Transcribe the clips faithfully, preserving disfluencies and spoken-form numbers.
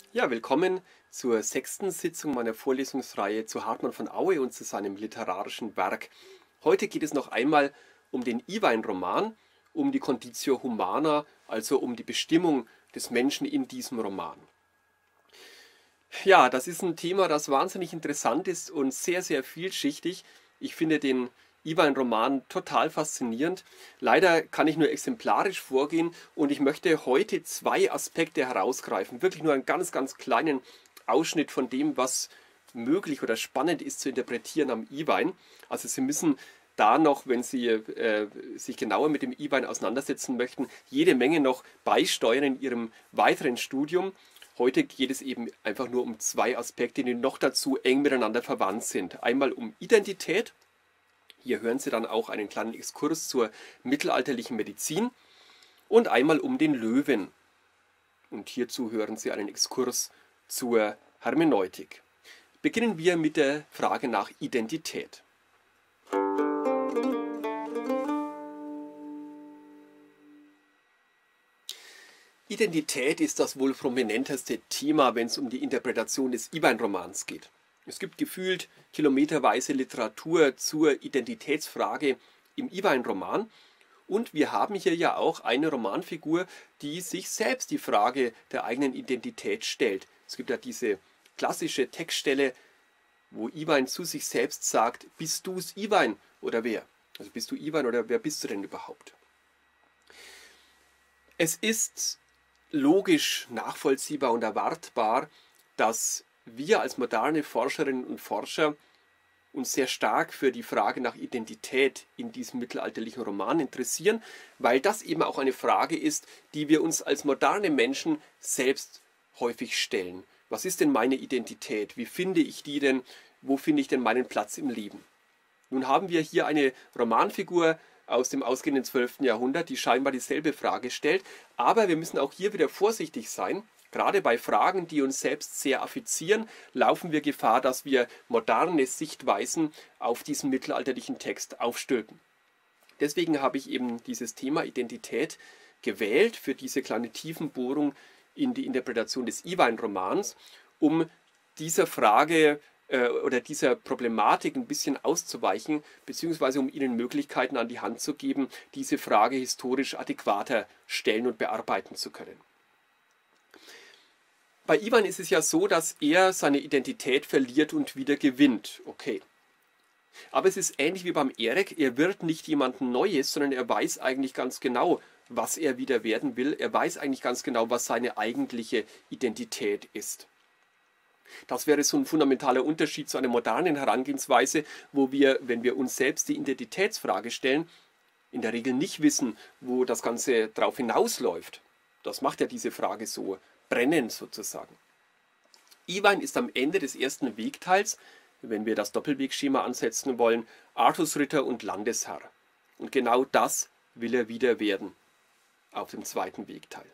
Ja, willkommen zur sechsten Sitzung meiner Vorlesungsreihe zu Hartmann von Aue und zu seinem literarischen Werk. Heute geht es noch einmal um den Iwein-Roman, um die Conditio Humana, also um die Bestimmung des Menschen in diesem Roman. Ja, das ist ein Thema, das wahnsinnig interessant ist und sehr, sehr vielschichtig. Ich finde den Iwein-Roman total faszinierend. Leider kann ich nur exemplarisch vorgehen und ich möchte heute zwei Aspekte herausgreifen. Wirklich nur einen ganz, ganz kleinen Ausschnitt von dem, was möglich oder spannend ist zu interpretieren am Iwein. Also Sie müssen da noch, wenn Sie äh, sich genauer mit dem Iwein auseinandersetzen möchten, jede Menge noch beisteuern in Ihrem weiteren Studium. Heute geht es eben einfach nur um zwei Aspekte, die noch dazu eng miteinander verwandt sind. Einmal um Identität. Hier hören Sie dann auch einen kleinen Exkurs zur mittelalterlichen Medizin und einmal um den Löwen. Und hierzu hören Sie einen Exkurs zur Hermeneutik. Beginnen wir mit der Frage nach Identität. Identität ist das wohl prominenteste Thema, wenn es um die Interpretation des Iwein-Romans geht. Es gibt gefühlt kilometerweise Literatur zur Identitätsfrage im Iwein-Roman und wir haben hier ja auch eine Romanfigur, die sich selbst die Frage der eigenen Identität stellt. Es gibt ja diese klassische Textstelle, wo Iwein zu sich selbst sagt, bist du's Iwein oder wer? Also bist du Iwein oder wer bist du denn überhaupt? Es ist logisch, nachvollziehbar und erwartbar, dass wir als moderne Forscherinnen und Forscher uns sehr stark für die Frage nach Identität in diesem mittelalterlichen Roman interessieren, weil das eben auch eine Frage ist, die wir uns als moderne Menschen selbst häufig stellen. Was ist denn meine Identität? Wie finde ich die denn? Wo finde ich denn meinen Platz im Leben? Nun haben wir hier eine Romanfigur aus dem ausgehenden zwölften Jahrhundert, die scheinbar dieselbe Frage stellt, aber wir müssen auch hier wieder vorsichtig sein. Gerade bei Fragen, die uns selbst sehr affizieren, laufen wir Gefahr, dass wir moderne Sichtweisen auf diesen mittelalterlichen Text aufstülpen. Deswegen habe ich eben dieses Thema Identität gewählt für diese kleine Tiefenbohrung in die Interpretation des Iwein-Romans, um dieser Frage äh, oder dieser Problematik ein bisschen auszuweichen, beziehungsweise um Ihnen Möglichkeiten an die Hand zu geben, diese Frage historisch adäquater stellen und bearbeiten zu können. Bei Iwein ist es ja so, dass er seine Identität verliert und wieder gewinnt. Okay. Aber es ist ähnlich wie beim Erik, er wird nicht jemand Neues, sondern er weiß eigentlich ganz genau, was er wieder werden will. Er weiß eigentlich ganz genau, was seine eigentliche Identität ist. Das wäre so ein fundamentaler Unterschied zu einer modernen Herangehensweise, wo wir, wenn wir uns selbst die Identitätsfrage stellen, in der Regel nicht wissen, wo das Ganze drauf hinausläuft. Das macht ja diese Frage so brennend sozusagen. Iwein ist am Ende des ersten Wegteils, wenn wir das Doppelwegschema ansetzen wollen, Artusritter und Landesherr. Und genau das will er wieder werden auf dem zweiten Wegteil.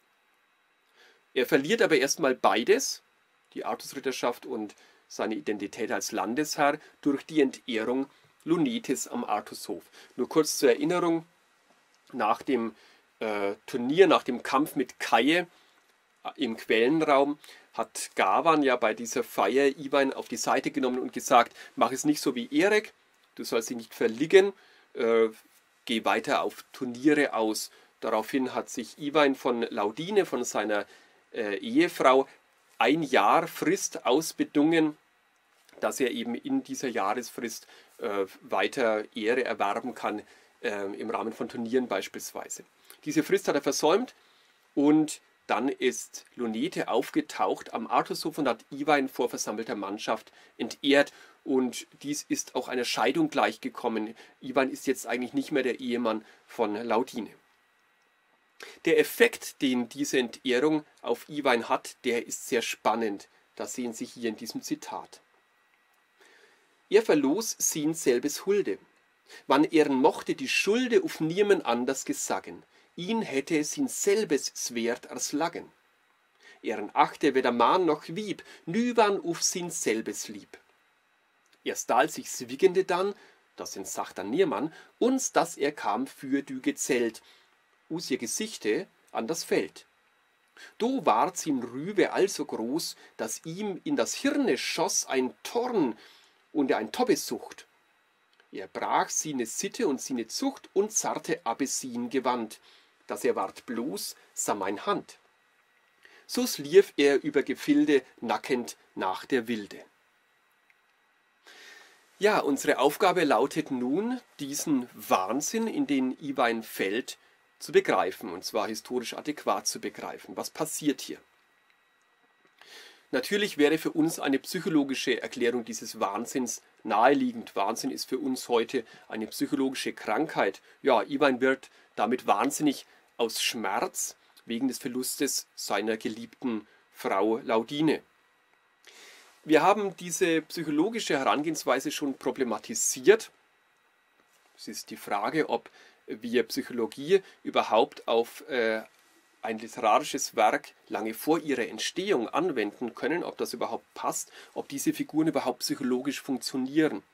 Er verliert aber erstmal beides, die Artusritterschaft und seine Identität als Landesherr, durch die Entehrung Lunetis am Artushof. Nur kurz zur Erinnerung, nach dem äh, Turnier, nach dem Kampf mit Kaie im Quellenraum, hat Gawain ja bei dieser Feier Iwein auf die Seite genommen und gesagt, mach es nicht so wie Erik, du sollst dich nicht verliegen, äh, geh weiter auf Turniere aus. Daraufhin hat sich Iwein von Laudine, von seiner äh, Ehefrau, ein Jahr Frist ausbedungen, dass er eben in dieser Jahresfrist äh, weiter Ehre erwerben kann, äh, im Rahmen von Turnieren beispielsweise. Diese Frist hat er versäumt und dann ist Lunete aufgetaucht am Artushof und hat Iwein vor versammelter Mannschaft entehrt. Und dies ist auch einer Scheidung gleichgekommen. Iwein ist jetzt eigentlich nicht mehr der Ehemann von Laudine. Der Effekt, den diese Entehrung auf Iwein hat, der ist sehr spannend. Das sehen Sie hier in diesem Zitat. Er verlos sin selbes Hulde. Wann eren mochte die Schulde auf niemen anders gesagen. Ihn hätte sin selbes Sverd erslagen. Eren achte weder Mann noch Wieb, nüwan uf sin selbes lieb. Erst als sich swigende dann, das in Sach dann Niermann, uns, dass er kam für dü gezelt, us ihr Gesichte an das Feld. Do ward sin Rübe also groß, dass ihm in das Hirne schoss ein Torn und er ein Tobbesucht. Er brach sine Sitte und sine Zucht und zarte abbe sin Gewand, dass er ward bloß sah mein Hand. So slief er über Gefilde nackend nach der Wilde. Ja, unsere Aufgabe lautet nun, diesen Wahnsinn, in den Iwein fällt, zu begreifen, und zwar historisch adäquat zu begreifen. Was passiert hier? Natürlich wäre für uns eine psychologische Erklärung dieses Wahnsinns naheliegend. Wahnsinn ist für uns heute eine psychologische Krankheit. Ja, Iwein wird damit wahnsinnig aus Schmerz wegen des Verlustes seiner geliebten Frau Laudine. Wir haben diese psychologische Herangehensweise schon problematisiert. Es ist die Frage, ob wir Psychologie überhaupt auf äh, ein literarisches Werk lange vor ihrer Entstehung anwenden können, ob das überhaupt passt, ob diese Figuren überhaupt psychologisch funktionieren.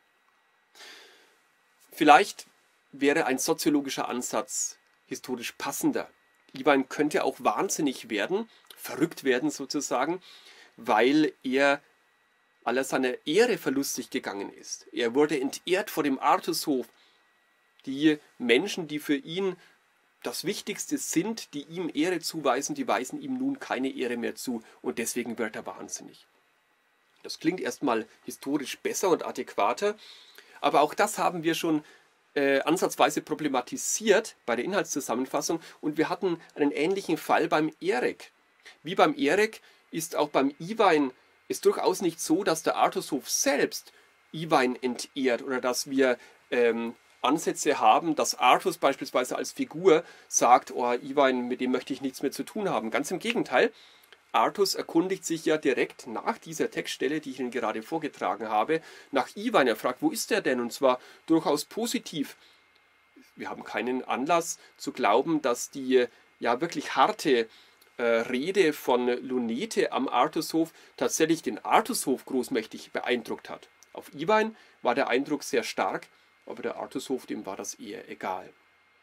Vielleicht wäre ein soziologischer Ansatz historisch passender. Iwein könnte auch wahnsinnig werden, verrückt werden sozusagen, weil er aller seiner Ehre verlustig gegangen ist. Er wurde entehrt vor dem Artushof. Die Menschen, die für ihn das Wichtigste sind, die ihm Ehre zuweisen, die weisen ihm nun keine Ehre mehr zu und deswegen wird er wahnsinnig. Das klingt erstmal historisch besser und adäquater, aber auch das haben wir schon äh, ansatzweise problematisiert bei der Inhaltszusammenfassung und wir hatten einen ähnlichen Fall beim Erek. Wie beim Erek ist auch beim Iwein es durchaus nicht so, dass der Artushof selbst Iwein entehrt oder dass wir ähm, Ansätze haben, dass Artus beispielsweise als Figur sagt, oh, Iwein, mit dem möchte ich nichts mehr zu tun haben. Ganz im Gegenteil, Artus erkundigt sich ja direkt nach dieser Textstelle, die ich Ihnen gerade vorgetragen habe, nach Iwein. Er fragt, wo ist er denn? Und zwar durchaus positiv. Wir haben keinen Anlass zu glauben, dass die ja wirklich harte äh, Rede von Lunete am Artushof tatsächlich den Artushof großmächtig beeindruckt hat. Auf Iwein war der Eindruck sehr stark, aber der Artushof, dem war das eher egal.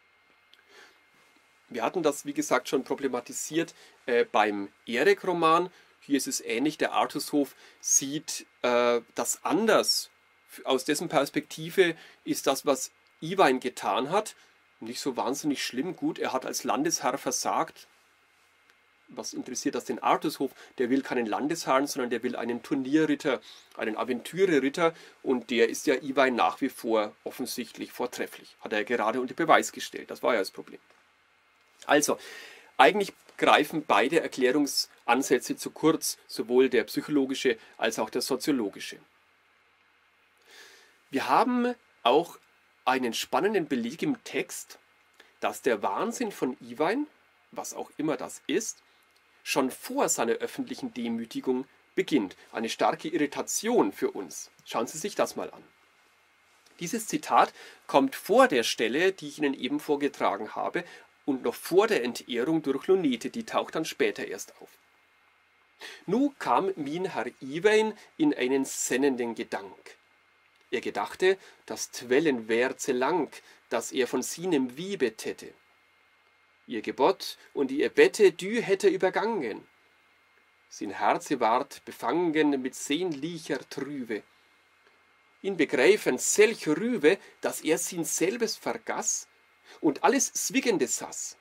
Wir hatten das, wie gesagt, schon problematisiert äh, beim Erek-Roman. Hier ist es ähnlich. Der Artushof sieht äh, das anders. Aus dessen Perspektive ist das, was Iwein getan hat, nicht so wahnsinnig schlimm. Gut, er hat als Landesherr versagt. Was interessiert das den Artushof? Der will keinen Landesherrn, sondern der will einen Turnierritter, einen Aventüreritter und der ist ja Iwein nach wie vor offensichtlich vortrefflich. Hat er gerade unter Beweis gestellt. Das war ja das Problem. Also, eigentlich greifen beide Erklärungsansätze zu kurz, sowohl der psychologische als auch der soziologische. Wir haben auch einen spannenden Beleg im Text, dass der Wahnsinn von Iwein, was auch immer das ist, schon vor seiner öffentlichen Demütigung beginnt. Eine starke Irritation für uns. Schauen Sie sich das mal an. Dieses Zitat kommt vor der Stelle, die ich Ihnen eben vorgetragen habe, und noch vor der Entehrung durch Lunete, die taucht dann später erst auf. Nu kam min Herr Iwein in einen sennenden Gedank. Er gedachte, das Twellen wärze lang, dass er von sinem Wiebe tätte. Ihr Gebot und ihr Bette dü hätte übergangen. Sin Herze ward befangen mit sehnlicher Trübe. In begreifen selch Rübe, dass er sin selbes vergaß und alles Zwickende saß.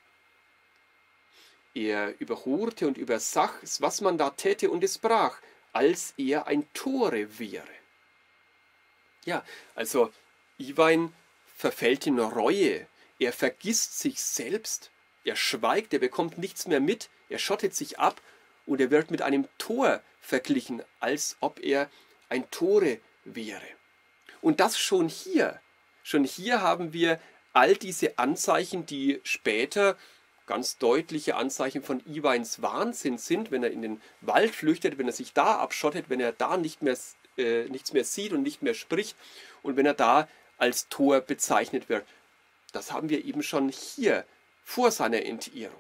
Er überhorte und übersach, was man da täte, und es brach, als er ein Tore wäre. Ja, also Iwein verfällt in Reue, er vergisst sich selbst, er schweigt, er bekommt nichts mehr mit, er schottet sich ab und er wird mit einem Tor verglichen, als ob er ein Tore wäre. Und das schon hier. Schon hier haben wir all diese Anzeichen, die später ganz deutliche Anzeichen von Iweins Wahnsinn sind, wenn er in den Wald flüchtet, wenn er sich da abschottet, wenn er da nicht mehr, äh, nichts mehr sieht und nicht mehr spricht und wenn er da als Tor bezeichnet wird. Das haben wir eben schon hier vor seiner Entehrung.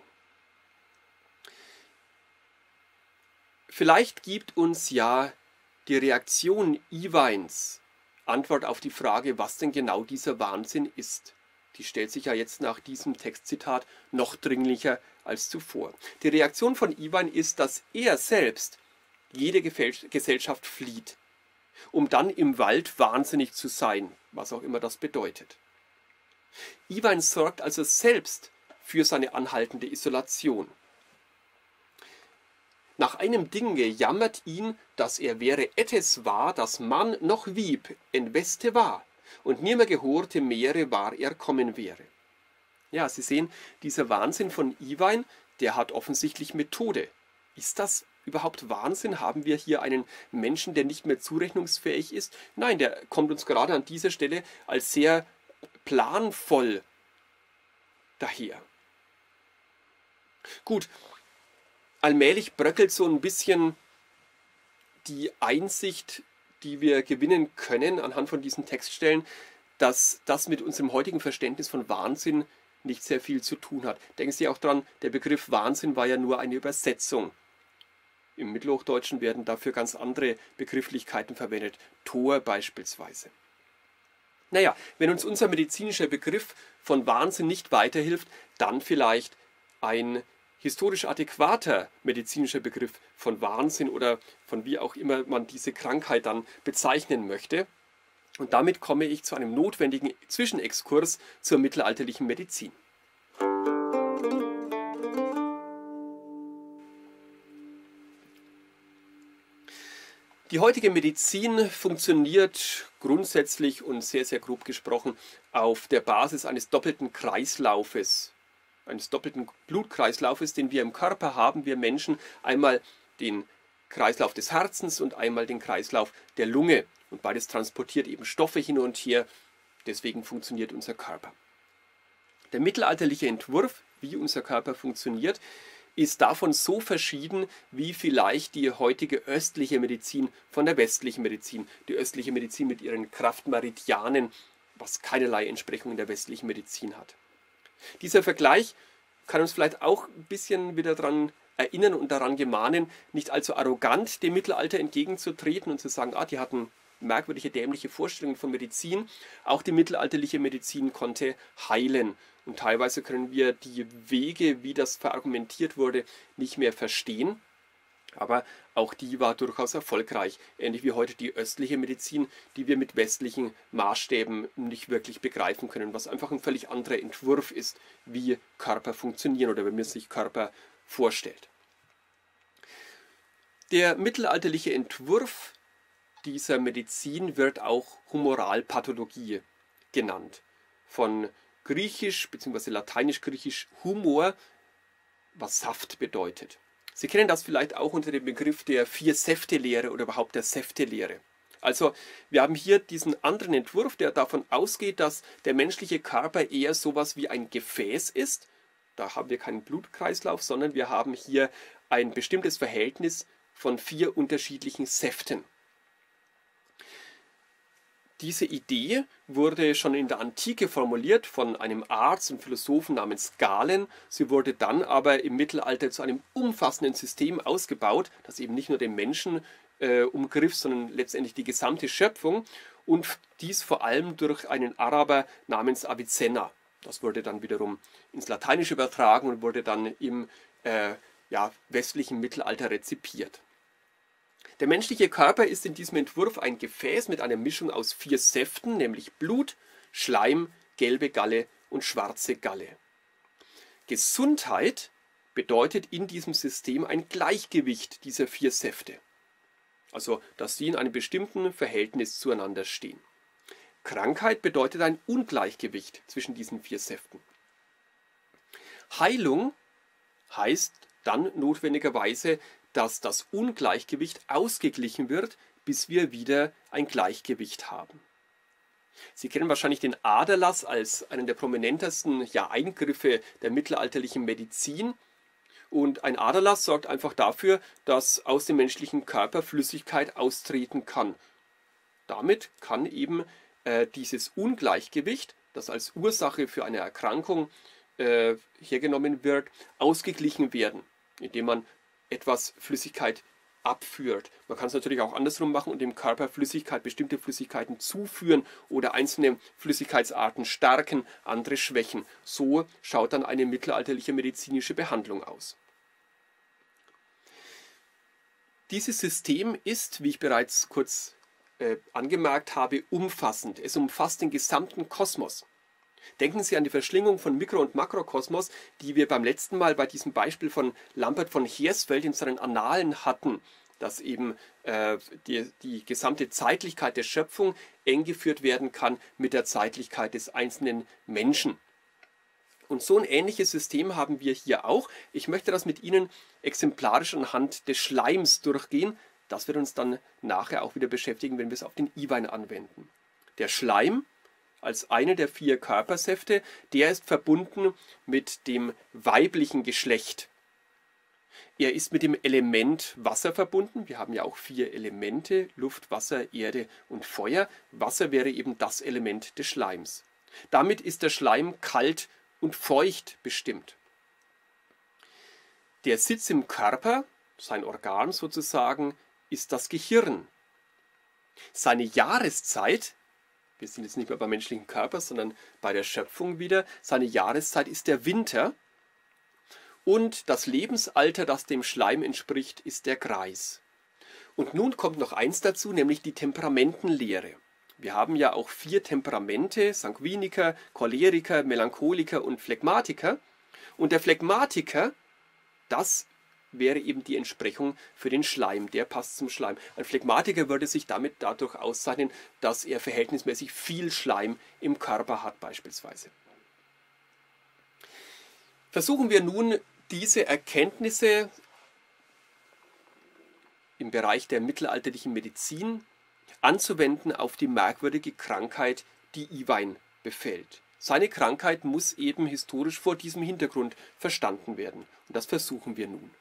Vielleicht gibt uns ja die Reaktion Iweins Antwort auf die Frage, was denn genau dieser Wahnsinn ist. Die stellt sich ja jetzt nach diesem Textzitat noch dringlicher als zuvor. Die Reaktion von Iwein ist, dass er selbst jede Gesellschaft flieht, um dann im Wald wahnsinnig zu sein, was auch immer das bedeutet. Iwein sorgt also selbst für seine anhaltende Isolation. Nach einem Dinge jammert ihn, dass er wäre ettes war, dass man noch wieb, en Weste war, und nimmer gehorte Meere war er kommen wäre. Ja, Sie sehen, dieser Wahnsinn von Iwein, der hat offensichtlich Methode. Ist das überhaupt Wahnsinn? Haben wir hier einen Menschen, der nicht mehr zurechnungsfähig ist? Nein, der kommt uns gerade an dieser Stelle als sehr planvoll daher. Gut, allmählich bröckelt so ein bisschen die Einsicht, die wir gewinnen können anhand von diesen Textstellen, dass das mit unserem heutigen Verständnis von Wahnsinn nicht sehr viel zu tun hat. Denken Sie auch dran, der Begriff Wahnsinn war ja nur eine Übersetzung. Im Mittelhochdeutschen werden dafür ganz andere Begrifflichkeiten verwendet, Tor beispielsweise. Naja, wenn uns unser medizinischer Begriff von Wahnsinn nicht weiterhilft, dann vielleicht ein historisch adäquater medizinischer Begriff von Wahnsinn oder von wie auch immer man diese Krankheit dann bezeichnen möchte. Und damit komme ich zu einem notwendigen Zwischenexkurs zur mittelalterlichen Medizin. Die heutige Medizin funktioniert grundsätzlich und sehr, sehr grob gesprochen auf der Basis eines doppelten Kreislaufes, eines doppelten Blutkreislaufes, den wir im Körper haben, wir Menschen, einmal den Kreislauf des Herzens und einmal den Kreislauf der Lunge. Und beides transportiert eben Stoffe hin und her, deswegen funktioniert unser Körper. Der mittelalterliche Entwurf, wie unser Körper funktioniert, ist davon so verschieden, wie vielleicht die heutige östliche Medizin von der westlichen Medizin. Die östliche Medizin mit ihren Kraftmeridianen, was keinerlei Entsprechung in der westlichen Medizin hat. Dieser Vergleich kann uns vielleicht auch ein bisschen wieder daran erinnern und daran gemahnen, nicht allzu arrogant dem Mittelalter entgegenzutreten und zu sagen, ah, die hatten merkwürdige, dämliche Vorstellungen von Medizin. Auch die mittelalterliche Medizin konnte heilen. Und teilweise können wir die Wege, wie das verargumentiert wurde, nicht mehr verstehen. Aber auch die war durchaus erfolgreich. Ähnlich wie heute die östliche Medizin, die wir mit westlichen Maßstäben nicht wirklich begreifen können. Was einfach ein völlig anderer Entwurf ist, wie Körper funktionieren oder wie man sich Körper vorstellt. Der mittelalterliche Entwurf dieser Medizin wird auch Humoralpathologie genannt. Von griechisch bzw. lateinisch-griechisch Humor, was Saft bedeutet. Sie kennen das vielleicht auch unter dem Begriff der Vier-Säfte-Lehre oder überhaupt der Säfte-Lehre. Also wir haben hier diesen anderen Entwurf, der davon ausgeht, dass der menschliche Körper eher sowas wie ein Gefäß ist. Da haben wir keinen Blutkreislauf, sondern wir haben hier ein bestimmtes Verhältnis von vier unterschiedlichen Säften. Diese Idee wurde schon in der Antike formuliert von einem Arzt und Philosophen namens Galen. Sie wurde dann aber im Mittelalter zu einem umfassenden System ausgebaut, das eben nicht nur den Menschen äh, umgriff, sondern letztendlich die gesamte Schöpfung. Und dies vor allem durch einen Araber namens Avicenna. Das wurde dann wiederum ins Lateinische übertragen und wurde dann im äh, ja, westlichen Mittelalter rezipiert. Der menschliche Körper ist in diesem Entwurf ein Gefäß mit einer Mischung aus vier Säften, nämlich Blut, Schleim, gelbe Galle und schwarze Galle. Gesundheit bedeutet in diesem System ein Gleichgewicht dieser vier Säfte. Also, dass sie in einem bestimmten Verhältnis zueinander stehen. Krankheit bedeutet ein Ungleichgewicht zwischen diesen vier Säften. Heilung heißt dann notwendigerweise, dass das Ungleichgewicht ausgeglichen wird, bis wir wieder ein Gleichgewicht haben. Sie kennen wahrscheinlich den Aderlass als einen der prominentesten ja, Eingriffe der mittelalterlichen Medizin. Und ein Aderlass sorgt einfach dafür, dass aus dem menschlichen Körper Flüssigkeit austreten kann. Damit kann eben äh, dieses Ungleichgewicht, das als Ursache für eine Erkrankung äh, hergenommen wird, ausgeglichen werden, indem man etwas Flüssigkeit abführt. Man kann es natürlich auch andersrum machen und dem Körper Flüssigkeit, bestimmte Flüssigkeiten zuführen oder einzelne Flüssigkeitsarten stärken, andere schwächen. So schaut dann eine mittelalterliche medizinische Behandlung aus. Dieses System ist, wie ich bereits kurz äh, angemerkt habe, umfassend. Es umfasst den gesamten Kosmos. Denken Sie an die Verschlingung von Mikro- und Makrokosmos, die wir beim letzten Mal bei diesem Beispiel von Lambert von Hersfeld in seinen Annalen hatten, dass eben äh, die, die gesamte Zeitlichkeit der Schöpfung eng geführt werden kann mit der Zeitlichkeit des einzelnen Menschen. Und so ein ähnliches System haben wir hier auch. Ich möchte das mit Ihnen exemplarisch anhand des Schleims durchgehen. Das wird uns dann nachher auch wieder beschäftigen, wenn wir es auf den Iwein anwenden. Der Schleim als eine der vier Körpersäfte, der ist verbunden mit dem weiblichen Geschlecht. Er ist mit dem Element Wasser verbunden. Wir haben ja auch vier Elemente, Luft, Wasser, Erde und Feuer. Wasser wäre eben das Element des Schleims. Damit ist der Schleim kalt und feucht bestimmt. Der Sitz im Körper, sein Organ sozusagen, ist das Gehirn. Seine Jahreszeit, wir sind jetzt nicht mehr beim menschlichen Körper, sondern bei der Schöpfung wieder, seine Jahreszeit ist der Winter und das Lebensalter, das dem Schleim entspricht, ist der Greis. Und nun kommt noch eins dazu, nämlich die Temperamentenlehre. Wir haben ja auch vier Temperamente, Sanguiniker, Choleriker, Melancholiker und Phlegmatiker. Und der Phlegmatiker, das wäre eben die Entsprechung für den Schleim, der passt zum Schleim. Ein Phlegmatiker würde sich damit dadurch auszeichnen, dass er verhältnismäßig viel Schleim im Körper hat beispielsweise. Versuchen wir nun diese Erkenntnisse im Bereich der mittelalterlichen Medizin anzuwenden auf die merkwürdige Krankheit, die Iwein befällt. Seine Krankheit muss eben historisch vor diesem Hintergrund verstanden werden. Und das versuchen wir nun.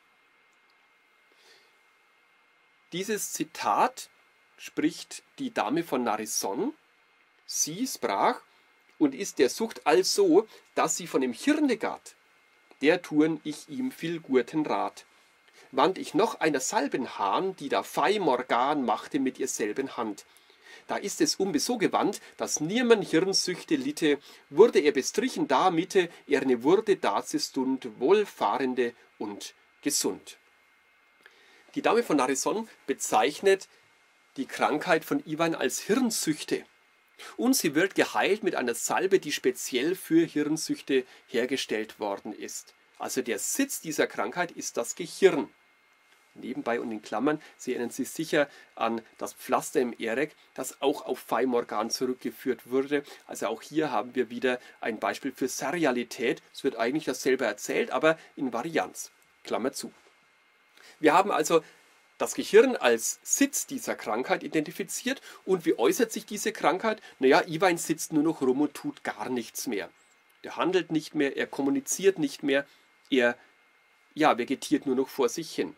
Dieses Zitat spricht die Dame von Narisson. Sie sprach, und ist der Sucht also, dass sie von dem Hirne gatt, der tun ich ihm viel guten Rat. Wandt ich noch einer Salben Hahn, die da Fei Morgan machte mit ihr selben Hand. Da ist es umbe so gewandt, dass niemand Hirnsüchte litte, wurde er bestrichen da mitte, er ne wurde dazestund wohlfahrende und gesund. Die Dame von Narisson bezeichnet die Krankheit von Iwein als Hirnsüchte. Und sie wird geheilt mit einer Salbe, die speziell für Hirnsüchte hergestellt worden ist. Also der Sitz dieser Krankheit ist das Gehirn. Nebenbei und in Klammern, Sie erinnern sich sicher an das Pflaster im Erek, das auch auf Fei Morgan zurückgeführt wurde. Also auch hier haben wir wieder ein Beispiel für Serialität. Es wird eigentlich dasselbe erzählt, aber in Varianz. Klammer zu. Wir haben also das Gehirn als Sitz dieser Krankheit identifiziert. Und wie äußert sich diese Krankheit? Naja, Iwein sitzt nur noch rum und tut gar nichts mehr. Der handelt nicht mehr, er kommuniziert nicht mehr, er ja, vegetiert nur noch vor sich hin.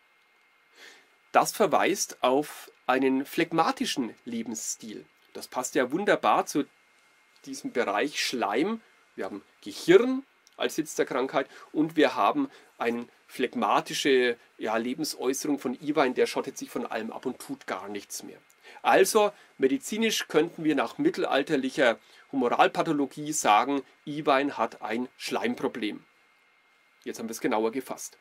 Das verweist auf einen phlegmatischen Lebensstil. Das passt ja wunderbar zu diesem Bereich Schleim. Wir haben Gehirn als Sitz der Krankheit und wir haben eine phlegmatische ja, Lebensäußerung von Iwein, der schottet sich von allem ab und tut gar nichts mehr. Also medizinisch könnten wir nach mittelalterlicher Humoralpathologie sagen, Iwein hat ein Schleimproblem. Jetzt haben wir es genauer gefasst.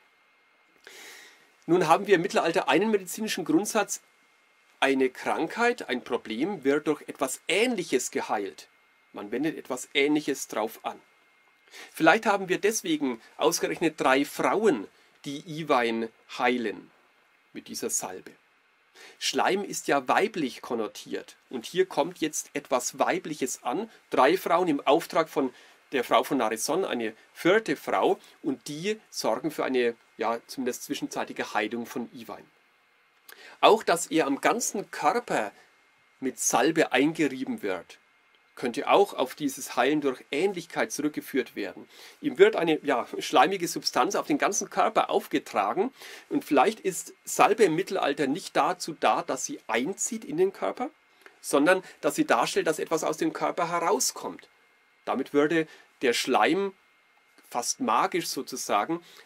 Nun haben wir im Mittelalter einen medizinischen Grundsatz, eine Krankheit, ein Problem wird durch etwas Ähnliches geheilt. Man wendet etwas Ähnliches drauf an. Vielleicht haben wir deswegen ausgerechnet drei Frauen, die Iwein heilen mit dieser Salbe. Schleim ist ja weiblich konnotiert und hier kommt jetzt etwas Weibliches an. Drei Frauen im Auftrag von der Frau von Narisson, eine vierte Frau, und die sorgen für eine, ja, zumindest zwischenzeitige Heilung von Iwein. Auch, dass er am ganzen Körper mit Salbe eingerieben wird, könnte auch auf dieses Heilen durch Ähnlichkeit zurückgeführt werden. Ihm wird eine ja, schleimige Substanz auf den ganzen Körper aufgetragen und vielleicht ist Salbe im Mittelalter nicht dazu da, dass sie einzieht in den Körper, sondern dass sie darstellt, dass etwas aus dem Körper herauskommt. Damit würde der Schleim fast magisch sozusagen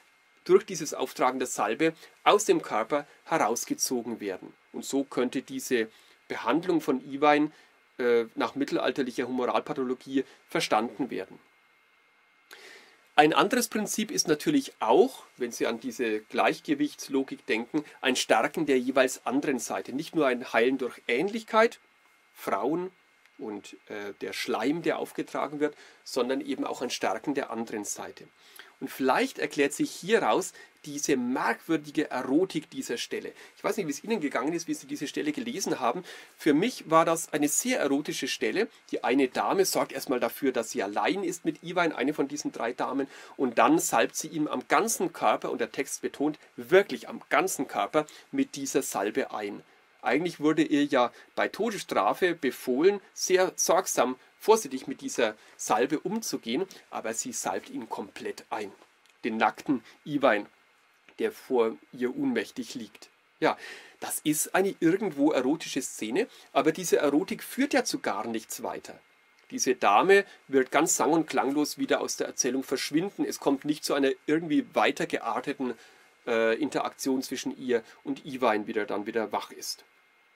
durch dieses Auftragen der Salbe aus dem Körper herausgezogen werden. Und so könnte diese Behandlung von Iwein äh, nach mittelalterlicher Humoralpathologie verstanden werden. Ein anderes Prinzip ist natürlich auch, wenn Sie an diese Gleichgewichtslogik denken, ein Stärken der jeweils anderen Seite. Nicht nur ein Heilen durch Ähnlichkeit, Frauen und äh, der Schleim, der aufgetragen wird, sondern eben auch ein Stärken der anderen Seite. Und vielleicht erklärt sich hieraus diese merkwürdige Erotik dieser Stelle. Ich weiß nicht, wie es Ihnen gegangen ist, wie Sie diese Stelle gelesen haben. Für mich war das eine sehr erotische Stelle. Die eine Dame sorgt erstmal dafür, dass sie allein ist mit Iwein, eine von diesen drei Damen, und dann salbt sie ihm am ganzen Körper, und der Text betont wirklich am ganzen Körper, mit dieser Salbe ein. Eigentlich wurde ihr ja bei Todesstrafe befohlen, sehr sorgsam, vorsichtig mit dieser Salbe umzugehen, aber sie salbt ihn komplett ein. Den nackten Iwein, der vor ihr ohnmächtig liegt. Ja, das ist eine irgendwo erotische Szene, aber diese Erotik führt ja zu gar nichts weiter. Diese Dame wird ganz sang- und klanglos wieder aus der Erzählung verschwinden. Es kommt nicht zu einer irgendwie weiter gearteten äh, Interaktion zwischen ihr und Iwein, wie der dann wieder wach ist.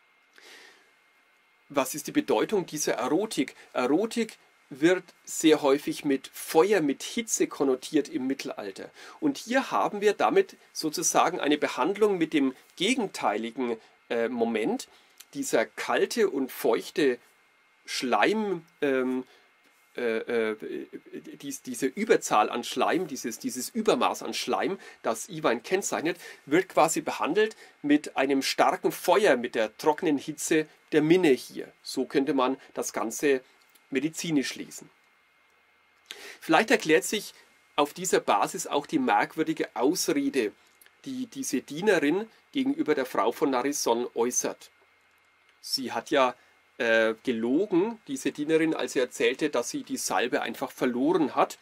Was ist die Bedeutung dieser Erotik? Erotik wird sehr häufig mit Feuer, mit Hitze konnotiert im Mittelalter. Und hier haben wir damit sozusagen eine Behandlung mit dem gegenteiligen äh, Moment. Dieser kalte und feuchte Schleim, ähm, äh, äh, dies, diese Überzahl an Schleim, dieses, dieses Übermaß an Schleim, das Iwein kennzeichnet, wird quasi behandelt mit einem starken Feuer, mit der trockenen Hitze der Minne hier. So könnte man das Ganze medizinisch lesen. Vielleicht erklärt sich auf dieser Basis auch die merkwürdige Ausrede, die diese Dienerin gegenüber der Frau von Narisson äußert. Sie hat ja äh, gelogen, diese Dienerin, als sie erzählte, dass sie die Salbe einfach verloren hat.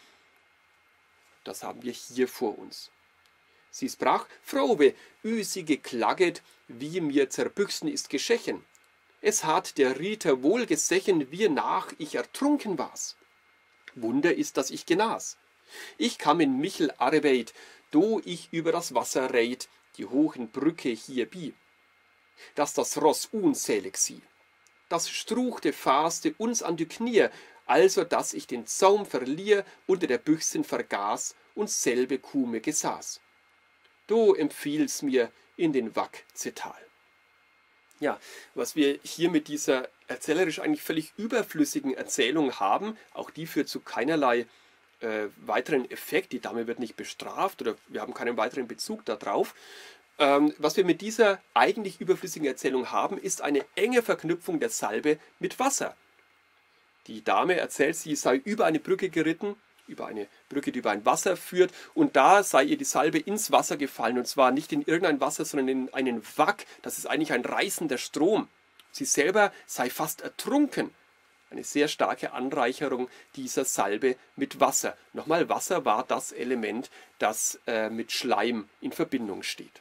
Das haben wir hier vor uns. Sie sprach: Frauwe, ü sie geklaget, wie mir zerbüchsen ist geschechen. Es hat der Rieter wohl gesechen, wie nach ich ertrunken war's. Wunder ist, dass ich genas. Ich kam in Michel Arbeit, do ich über das Wasser reit, die hohen Brücke hier bi. Dass das Ross unzählig sie. Das struchte faste uns an die Knie, also dass ich den Zaum verlier, unter der Büchsen vergaß und selbe Kume gesaß. Do empfiehl's mir in den Wack-Zetal. Ja, was wir hier mit dieser erzählerisch eigentlich völlig überflüssigen Erzählung haben, auch die führt zu keinerlei äh, weiteren Effekt. Die Dame wird nicht bestraft oder wir haben keinen weiteren Bezug darauf. Ähm, was wir mit dieser eigentlich überflüssigen Erzählung haben, ist eine enge Verknüpfung der Salbe mit Wasser. Die Dame erzählt, sie sei über eine Brücke geritten, über eine Brücke, die über ein Wasser führt, und da sei ihr die Salbe ins Wasser gefallen, und zwar nicht in irgendein Wasser, sondern in einen Wack. Das ist eigentlich ein reißender Strom. Sie selber sei fast ertrunken. Eine sehr starke Anreicherung dieser Salbe mit Wasser. Nochmal, Wasser war das Element, das äh, mit Schleim in Verbindung steht.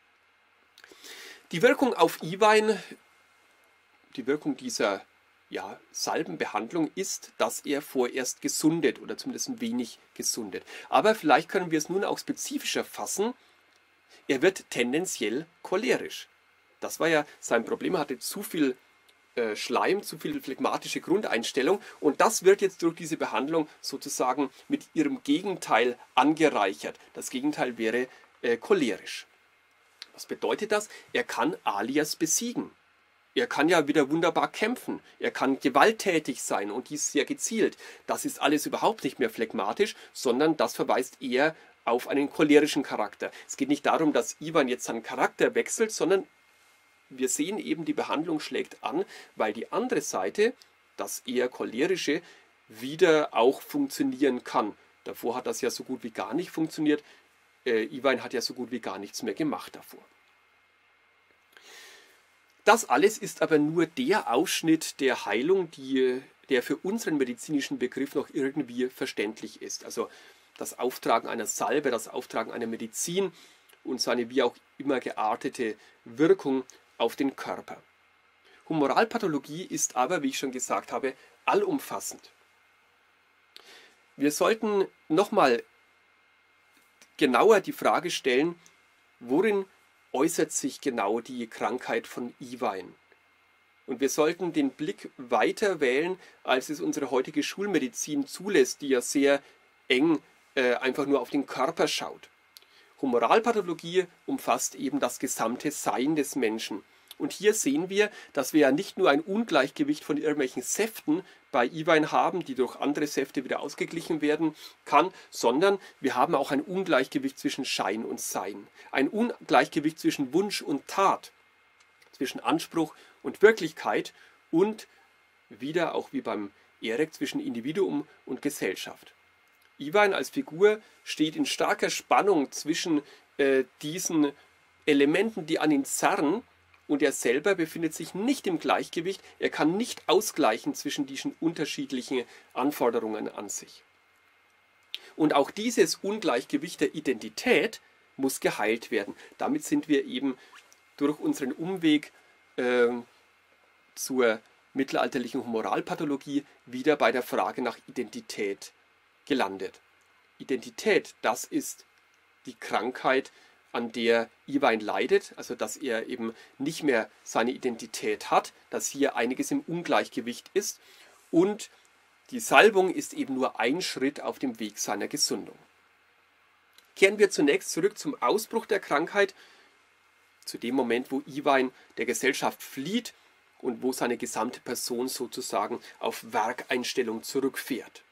Die Wirkung auf Iwein, die Wirkung dieser ja, Salbenbehandlung ist, dass er vorerst gesundet oder zumindest ein wenig gesundet. Aber vielleicht können wir es nun auch spezifischer fassen. Er wird tendenziell cholerisch. Das war ja sein Problem. Er hatte zu viel äh, Schleim, zu viel phlegmatische Grundeinstellung, und das wird jetzt durch diese Behandlung sozusagen mit ihrem Gegenteil angereichert. Das Gegenteil wäre äh, cholerisch. Was bedeutet das? Er kann Alias besiegen. Er kann ja wieder wunderbar kämpfen. Er kann gewalttätig sein, und dies sehr gezielt. Das ist alles überhaupt nicht mehr phlegmatisch, sondern das verweist eher auf einen cholerischen Charakter. Es geht nicht darum, dass Iwein jetzt seinen Charakter wechselt, sondern wir sehen eben, die Behandlung schlägt an, weil die andere Seite, das eher cholerische, wieder auch funktionieren kann. Davor hat das ja so gut wie gar nicht funktioniert. Äh, Iwein hat ja so gut wie gar nichts mehr gemacht davor. Das alles ist aber nur der Ausschnitt der Heilung, die, der für unseren medizinischen Begriff noch irgendwie verständlich ist. Also das Auftragen einer Salbe, das Auftragen einer Medizin und seine wie auch immer geartete Wirkung auf den Körper. Humoralpathologie ist aber, wie ich schon gesagt habe, allumfassend. Wir sollten nochmal genauer die Frage stellen, worin äußert sich genau die Krankheit von Iwein? Und wir sollten den Blick weiter wählen, als es unsere heutige Schulmedizin zulässt, die ja sehr eng äh, einfach nur auf den Körper schaut. Humoralpathologie umfasst eben das gesamte Sein des Menschen. Und hier sehen wir, dass wir ja nicht nur ein Ungleichgewicht von irgendwelchen Säften bei Iwein haben, die durch andere Säfte wieder ausgeglichen werden kann, sondern wir haben auch ein Ungleichgewicht zwischen Schein und Sein. Ein Ungleichgewicht zwischen Wunsch und Tat, zwischen Anspruch und Wirklichkeit und wieder auch wie beim Erik zwischen Individuum und Gesellschaft. Iwein als Figur steht in starker Spannung zwischen äh, diesen Elementen, die an ihn zerren, und er selber befindet sich nicht im Gleichgewicht. Er kann nicht ausgleichen zwischen diesen unterschiedlichen Anforderungen an sich. Und auch dieses Ungleichgewicht der Identität muss geheilt werden. Damit sind wir eben durch unseren Umweg äh, zur mittelalterlichen Humoralpathologie wieder bei der Frage nach Identität gelandet. Identität, das ist die Krankheit, an der Iwein leidet, also dass er eben nicht mehr seine Identität hat, dass hier einiges im Ungleichgewicht ist, und die Salbung ist eben nur ein Schritt auf dem Weg seiner Gesundung. Kehren wir zunächst zurück zum Ausbruch der Krankheit, zu dem Moment, wo Iwein der Gesellschaft flieht und wo seine gesamte Person sozusagen auf Werkeinstellung zurückfährt.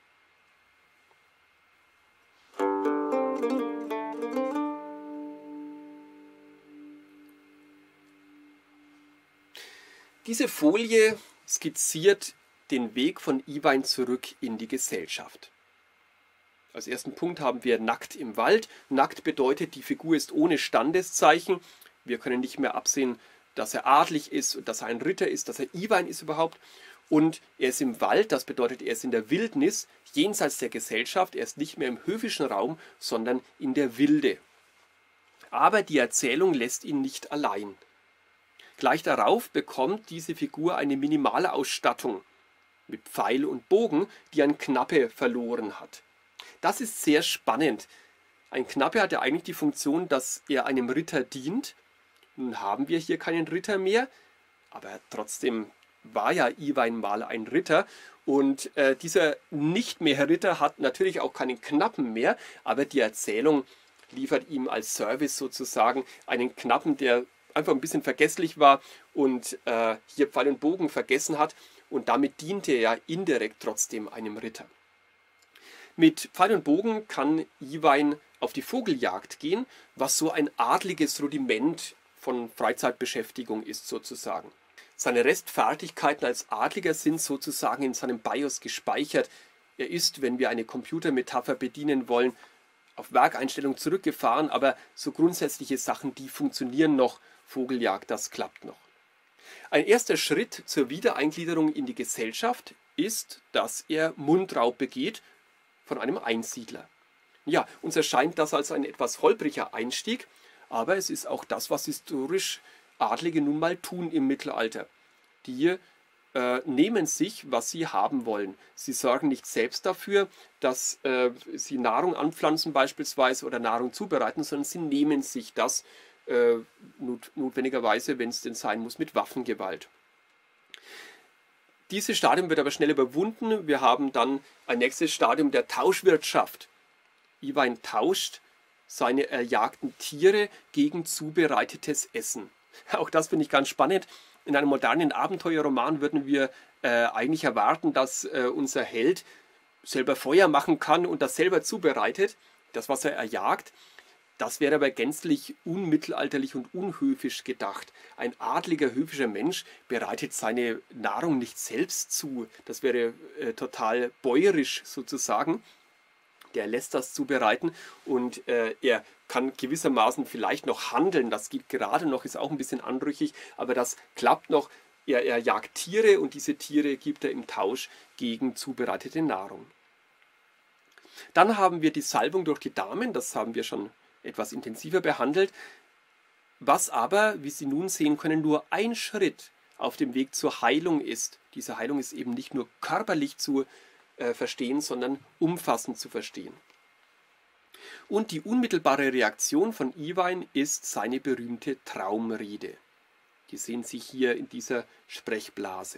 Diese Folie skizziert den Weg von Iwein zurück in die Gesellschaft. Als ersten Punkt haben wir nackt im Wald. Nackt bedeutet, die Figur ist ohne Standeszeichen. Wir können nicht mehr absehen, dass er adlig ist und dass er ein Ritter ist, dass er Iwein ist überhaupt. Und er ist im Wald, das bedeutet, er ist in der Wildnis, jenseits der Gesellschaft. Er ist nicht mehr im höfischen Raum, sondern in der Wilde. Aber die Erzählung lässt ihn nicht allein. Gleich darauf bekommt diese Figur eine minimale Ausstattung mit Pfeil und Bogen, die ein Knappe verloren hat. Das ist sehr spannend. Ein Knappe hat ja eigentlich die Funktion, dass er einem Ritter dient. Nun haben wir hier keinen Ritter mehr, aber trotzdem war ja Iwein mal ein Ritter. Und äh, dieser nicht mehr Ritter hat natürlich auch keinen Knappen mehr, aber die Erzählung liefert ihm als Service sozusagen einen Knappen, der einfach ein bisschen vergesslich war und äh, hier Pfeil und Bogen vergessen hat, und damit diente er ja indirekt trotzdem einem Ritter. Mit Pfeil und Bogen kann Iwein auf die Vogeljagd gehen, was so ein adliges Rudiment von Freizeitbeschäftigung ist sozusagen. Seine Restfertigkeiten als Adliger sind sozusagen in seinem BIOS gespeichert. Er ist, wenn wir eine Computermetapher bedienen wollen, auf Werkeinstellung zurückgefahren, aber so grundsätzliche Sachen, die funktionieren noch. Vogeljagd, das klappt noch. Ein erster Schritt zur Wiedereingliederung in die Gesellschaft ist, dass er Mundraub begeht von einem Einsiedler. Ja, uns erscheint das als ein etwas holpriger Einstieg, aber es ist auch das, was historisch Adlige nun mal tun im Mittelalter. Die äh, nehmen sich, was sie haben wollen. Sie sorgen nicht selbst dafür, dass äh, sie Nahrung anpflanzen beispielsweise oder Nahrung zubereiten, sondern sie nehmen sich das äh, not notwendigerweise, wenn es denn sein muss, mit Waffengewalt. Dieses Stadium wird aber schnell überwunden. Wir haben dann ein nächstes Stadium der Tauschwirtschaft. Iwein tauscht seine erjagten Tiere gegen zubereitetes Essen. Auch das finde ich ganz spannend. In einem modernen Abenteuerroman würden wir äh, eigentlich erwarten, dass äh, unser Held selber Feuer machen kann und das selber zubereitet, das, was er erjagt. Das wäre aber gänzlich unmittelalterlich und unhöfisch gedacht. Ein adliger, höfischer Mensch bereitet seine Nahrung nicht selbst zu. Das wäre äh, total bäuerisch sozusagen. Der lässt das zubereiten und äh, er kann gewissermaßen vielleicht noch handeln. Das geht gerade noch, ist auch ein bisschen anrüchig, aber das klappt noch. Er, er jagt Tiere und diese Tiere gibt er im Tausch gegen zubereitete Nahrung. Dann haben wir die Salbung durch die Damen, das haben wir schon etwas intensiver behandelt, was aber, wie Sie nun sehen können, nur ein Schritt auf dem Weg zur Heilung ist. Diese Heilung ist eben nicht nur körperlich zu äh, verstehen, sondern umfassend zu verstehen. Und die unmittelbare Reaktion von Iwein ist seine berühmte Traumrede. Die sehen Sie hier in dieser Sprechblase.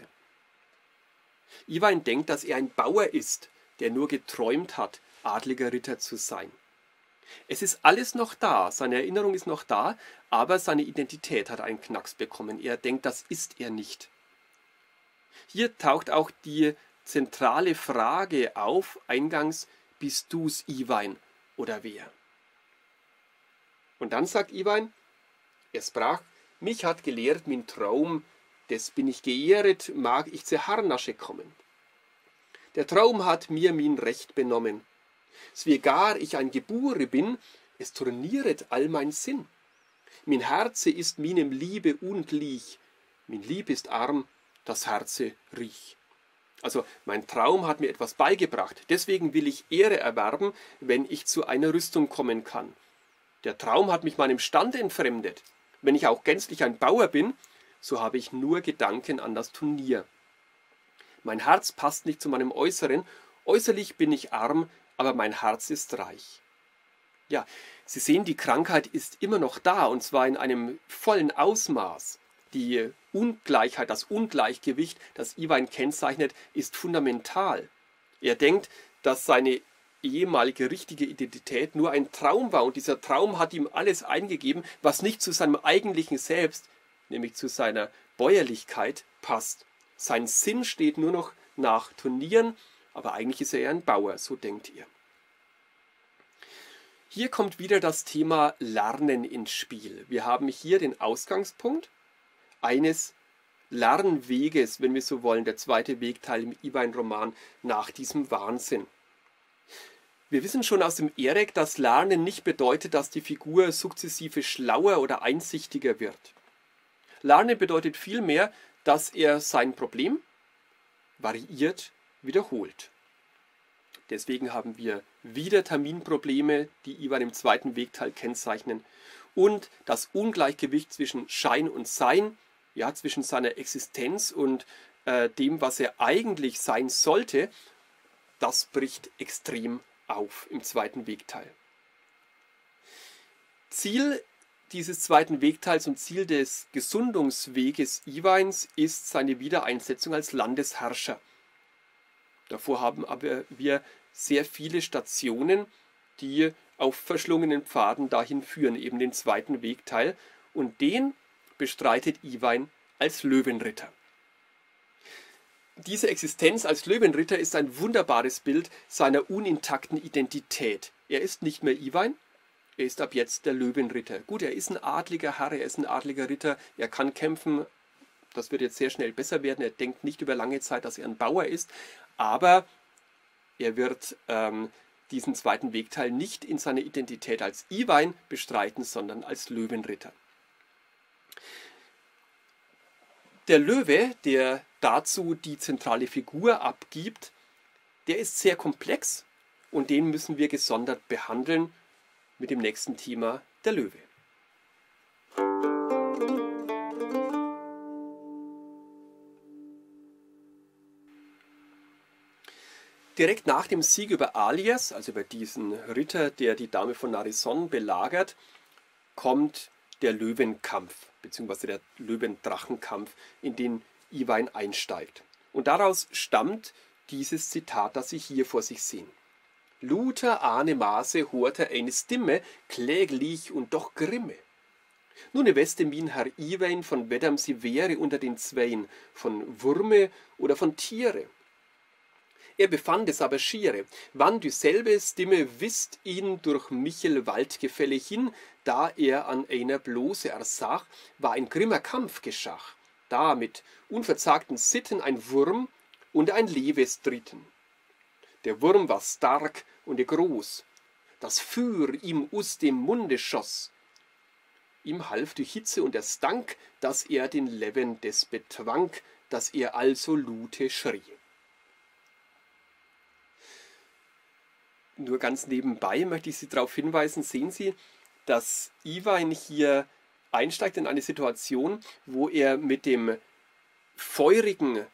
Iwein denkt, dass er ein Bauer ist, der nur geträumt hat, adliger Ritter zu sein. Es ist alles noch da, seine Erinnerung ist noch da, aber seine Identität hat einen Knacks bekommen. Er denkt, das ist er nicht. Hier taucht auch die zentrale Frage auf, eingangs, bist du's, Iwein, oder wer? Und dann sagt Iwein, er sprach, mich hat gelehrt mein Traum, des bin ich geehret, mag ich zur Harnasche kommen. Der Traum hat mir mein Recht benommen. Swie gar ich ein Gebure bin, es turnieret all mein Sinn. Mein Herze ist meinem Liebe ungleich, mein Lieb ist arm, das Herze riech. Also mein Traum hat mir etwas beigebracht, deswegen will ich Ehre erwerben, wenn ich zu einer Rüstung kommen kann. Der Traum hat mich meinem Stand entfremdet. Wenn ich auch gänzlich ein Bauer bin, so habe ich nur Gedanken an das Turnier. Mein Herz passt nicht zu meinem Äußeren, äußerlich bin ich arm, aber mein Herz ist reich. Ja, Sie sehen, die Krankheit ist immer noch da, und zwar in einem vollen Ausmaß. Die Ungleichheit, das Ungleichgewicht, das Iwein kennzeichnet, ist fundamental. Er denkt, dass seine ehemalige richtige Identität nur ein Traum war, und dieser Traum hat ihm alles eingegeben, was nicht zu seinem eigentlichen Selbst, nämlich zu seiner Bäuerlichkeit, passt. Sein Sinn steht nur noch nach Turnieren, aber eigentlich ist er eher ein Bauer, so denkt er. Hier kommt wieder das Thema Lernen ins Spiel. Wir haben hier den Ausgangspunkt eines Lernweges, wenn wir so wollen, der zweite Wegteil im Iwein-Roman nach diesem Wahnsinn. Wir wissen schon aus dem Erek, dass Lernen nicht bedeutet, dass die Figur sukzessive schlauer oder einsichtiger wird. Lernen bedeutet vielmehr, dass er sein Problem variiert wiederholt. Deswegen haben wir wieder Terminprobleme, die Iwein im zweiten Wegteil kennzeichnen, und das Ungleichgewicht zwischen Schein und Sein, ja, zwischen seiner Existenz und äh, dem, was er eigentlich sein sollte, das bricht extrem auf im zweiten Wegteil. Ziel dieses zweiten Wegteils und Ziel des Gesundungsweges Iweins ist seine Wiedereinsetzung als Landesherrscher. Davor haben aber wir sehr viele Stationen, die auf verschlungenen Pfaden dahin führen, eben den zweiten Wegteil, und den bestreitet Iwein als Löwenritter. Diese Existenz als Löwenritter ist ein wunderbares Bild seiner unintakten Identität. Er ist nicht mehr Iwein, er ist ab jetzt der Löwenritter. Gut, er ist ein adliger Herr, er ist ein adliger Ritter, er kann kämpfen, das wird jetzt sehr schnell besser werden, er denkt nicht über lange Zeit, dass er ein Bauer ist, aber er wird ähm, diesen zweiten Wegteil nicht in seiner Identität als Iwein bestreiten, sondern als Löwenritter. Der Löwe, der dazu die zentrale Figur abgibt, der ist sehr komplex, und den müssen wir gesondert behandeln mit dem nächsten Thema, der Löwe. Direkt nach dem Sieg über Alias, also über diesen Ritter, der die Dame von Narison belagert, kommt der Löwenkampf, beziehungsweise der Löwendrachenkampf, in den Iwein einsteigt. Und daraus stammt dieses Zitat, das Sie hier vor sich sehen. Luther ahne Maße hörte eine Stimme, kläglich und doch grimme. Nun weste min Herr Iwein, von Weddam sie wäre unter den Zweien, von Wurme oder von Tiere. Er befand es aber schiere, wann dieselbe Stimme wisst ihn durch Michel Waldgefälle hin, da er an einer Blose ersach, war ein grimmer Kampf geschach, da mit unverzagten Sitten ein Wurm und ein Lewe stritten. Der Wurm war stark und groß, das Feuer ihm aus dem Munde schoss. Ihm half die Hitze und der Stank, dass er den Leven des betwang, dass er also Lute schrie. Nur ganz nebenbei möchte ich Sie darauf hinweisen, sehen Sie, dass Iwein hier einsteigt in eine Situation, wo er mit dem feurigen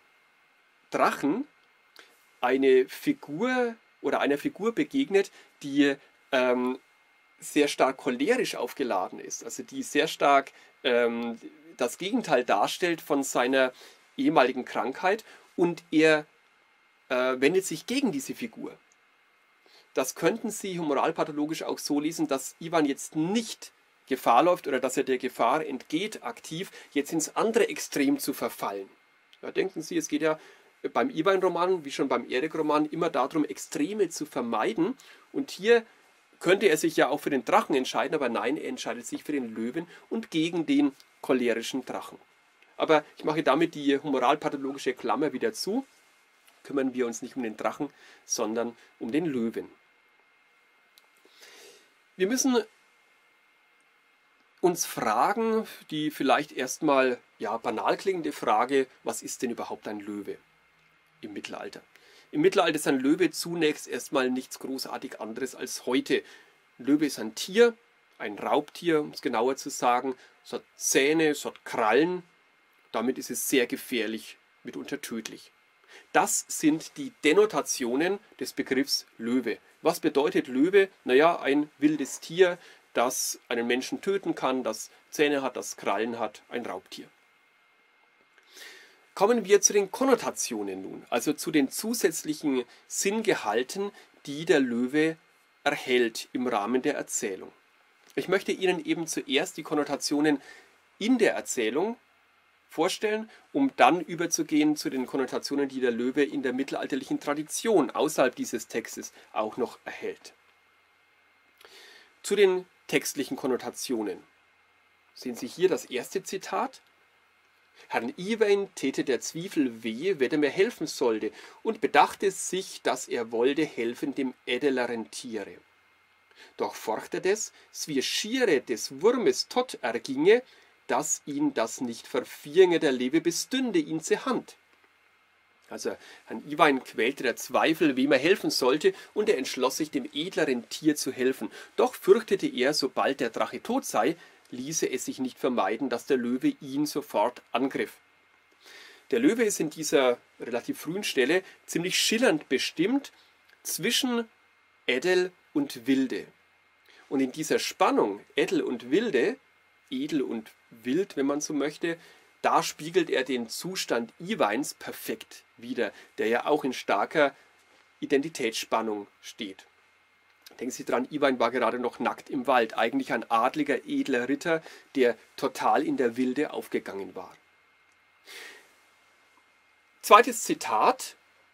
Drachen eine Figur oder einer Figur begegnet, die ähm, sehr stark cholerisch aufgeladen ist, also die sehr stark ähm, das Gegenteil darstellt von seiner ehemaligen Krankheit, und er äh, wendet sich gegen diese Figur. Das könnten Sie moralpathologisch auch so lesen, dass Ivan jetzt nicht Gefahr läuft oder dass er der Gefahr entgeht, aktiv jetzt ins andere Extrem zu verfallen. Ja, denken Sie, es geht ja beim Ivan-Roman, wie schon beim Erik-Roman, immer darum, Extreme zu vermeiden. Und hier könnte er sich ja auch für den Drachen entscheiden, aber nein, er entscheidet sich für den Löwen und gegen den cholerischen Drachen. Aber ich mache damit die moralpathologische Klammer wieder zu. Kümmern wir uns nicht um den Drachen, sondern um den Löwen. Wir müssen uns fragen, die vielleicht erstmal ja, banal klingende Frage, was ist denn überhaupt ein Löwe im Mittelalter? Im Mittelalter ist ein Löwe zunächst erstmal nichts großartig anderes als heute. Ein Löwe ist ein Tier, ein Raubtier, um es genauer zu sagen. Es hat Zähne, es hat Krallen. Damit ist es sehr gefährlich, mitunter tödlich. Das sind die Denotationen des Begriffs Löwe. Was bedeutet Löwe? Naja, ein wildes Tier, das einen Menschen töten kann, das Zähne hat, das Krallen hat, ein Raubtier. Kommen wir zu den Konnotationen nun, also zu den zusätzlichen Sinngehalten, die der Löwe erhält im Rahmen der Erzählung. Ich möchte Ihnen eben zuerst die Konnotationen in der Erzählung vorstellen, um dann überzugehen zu den Konnotationen, die der Löwe in der mittelalterlichen Tradition außerhalb dieses Textes auch noch erhält. Zu den textlichen Konnotationen sehen Sie hier das erste Zitat. Herrn Iwein täte der Zwiefel weh, wer mir helfen sollte, und bedachte sich, dass er wollte helfen dem edleren Tiere. Doch forchte des, wie schiere des Wurmes tot erginge, dass ihn das nicht verfienge, der Lewe bestünde ihn zur Hand. Also Herrn Iwein quälte der Zweifel, wem er helfen sollte, und er entschloss sich, dem edleren Tier zu helfen. Doch fürchtete er, sobald der Drache tot sei, ließe es sich nicht vermeiden, dass der Löwe ihn sofort angriff. Der Löwe ist in dieser relativ frühen Stelle ziemlich schillernd bestimmt zwischen edel und wilde. Und in dieser Spannung edel und wilde, edel und wild, wenn man so möchte, da spiegelt er den Zustand Iweins perfekt wider, der ja auch in starker Identitätsspannung steht. Denken Sie dran, Iwein war gerade noch nackt im Wald, eigentlich ein adliger, edler Ritter, der total in der Wilde aufgegangen war. Zweites Zitat.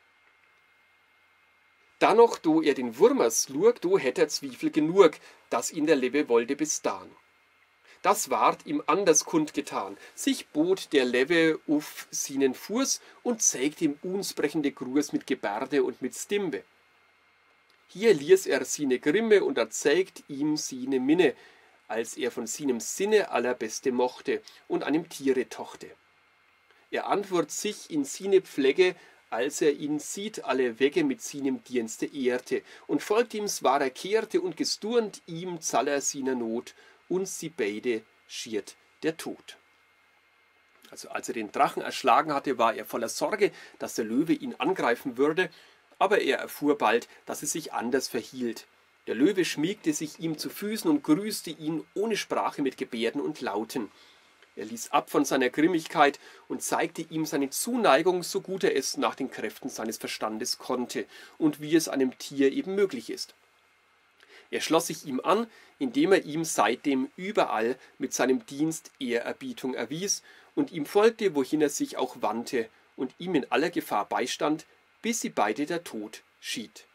Dannoch, do er den Wurmers lurg, do hätt er Zwiefel genug, dass ihn der Lewe wollte bis dahin. Das ward ihm anders kundgetan. Sich bot der Lewe auf seinen Fuß und zeigt ihm unsprechende Gruß mit Gebärde und mit Stimme. Hier ließ er seine Grimme und erzeigt ihm seine Minne, als er von seinem Sinne allerbeste mochte und einem Tiere tochte. Er antwort sich in seine Pflege, als er ihn sieht, alle Wege mit seinem Dienste ehrte, und folgt ihm war er kehrte und gesturnt ihm zaller seiner Not, und sie beide schiert der Tod. Also als er den Drachen erschlagen hatte, war er voller Sorge, dass der Löwe ihn angreifen würde, aber er erfuhr bald, dass es sich anders verhielt. Der Löwe schmiegte sich ihm zu Füßen und grüßte ihn ohne Sprache mit Gebärden und Lauten. Er ließ ab von seiner Grimmigkeit und zeigte ihm seine Zuneigung, so gut er es nach den Kräften seines Verstandes konnte und wie es einem Tier eben möglich ist. Er schloss sich ihm an, indem er ihm seitdem überall mit seinem Dienst Ehrerbietung erwies und ihm folgte, wohin er sich auch wandte, und ihm in aller Gefahr beistand, bis sie beide der Tod schied.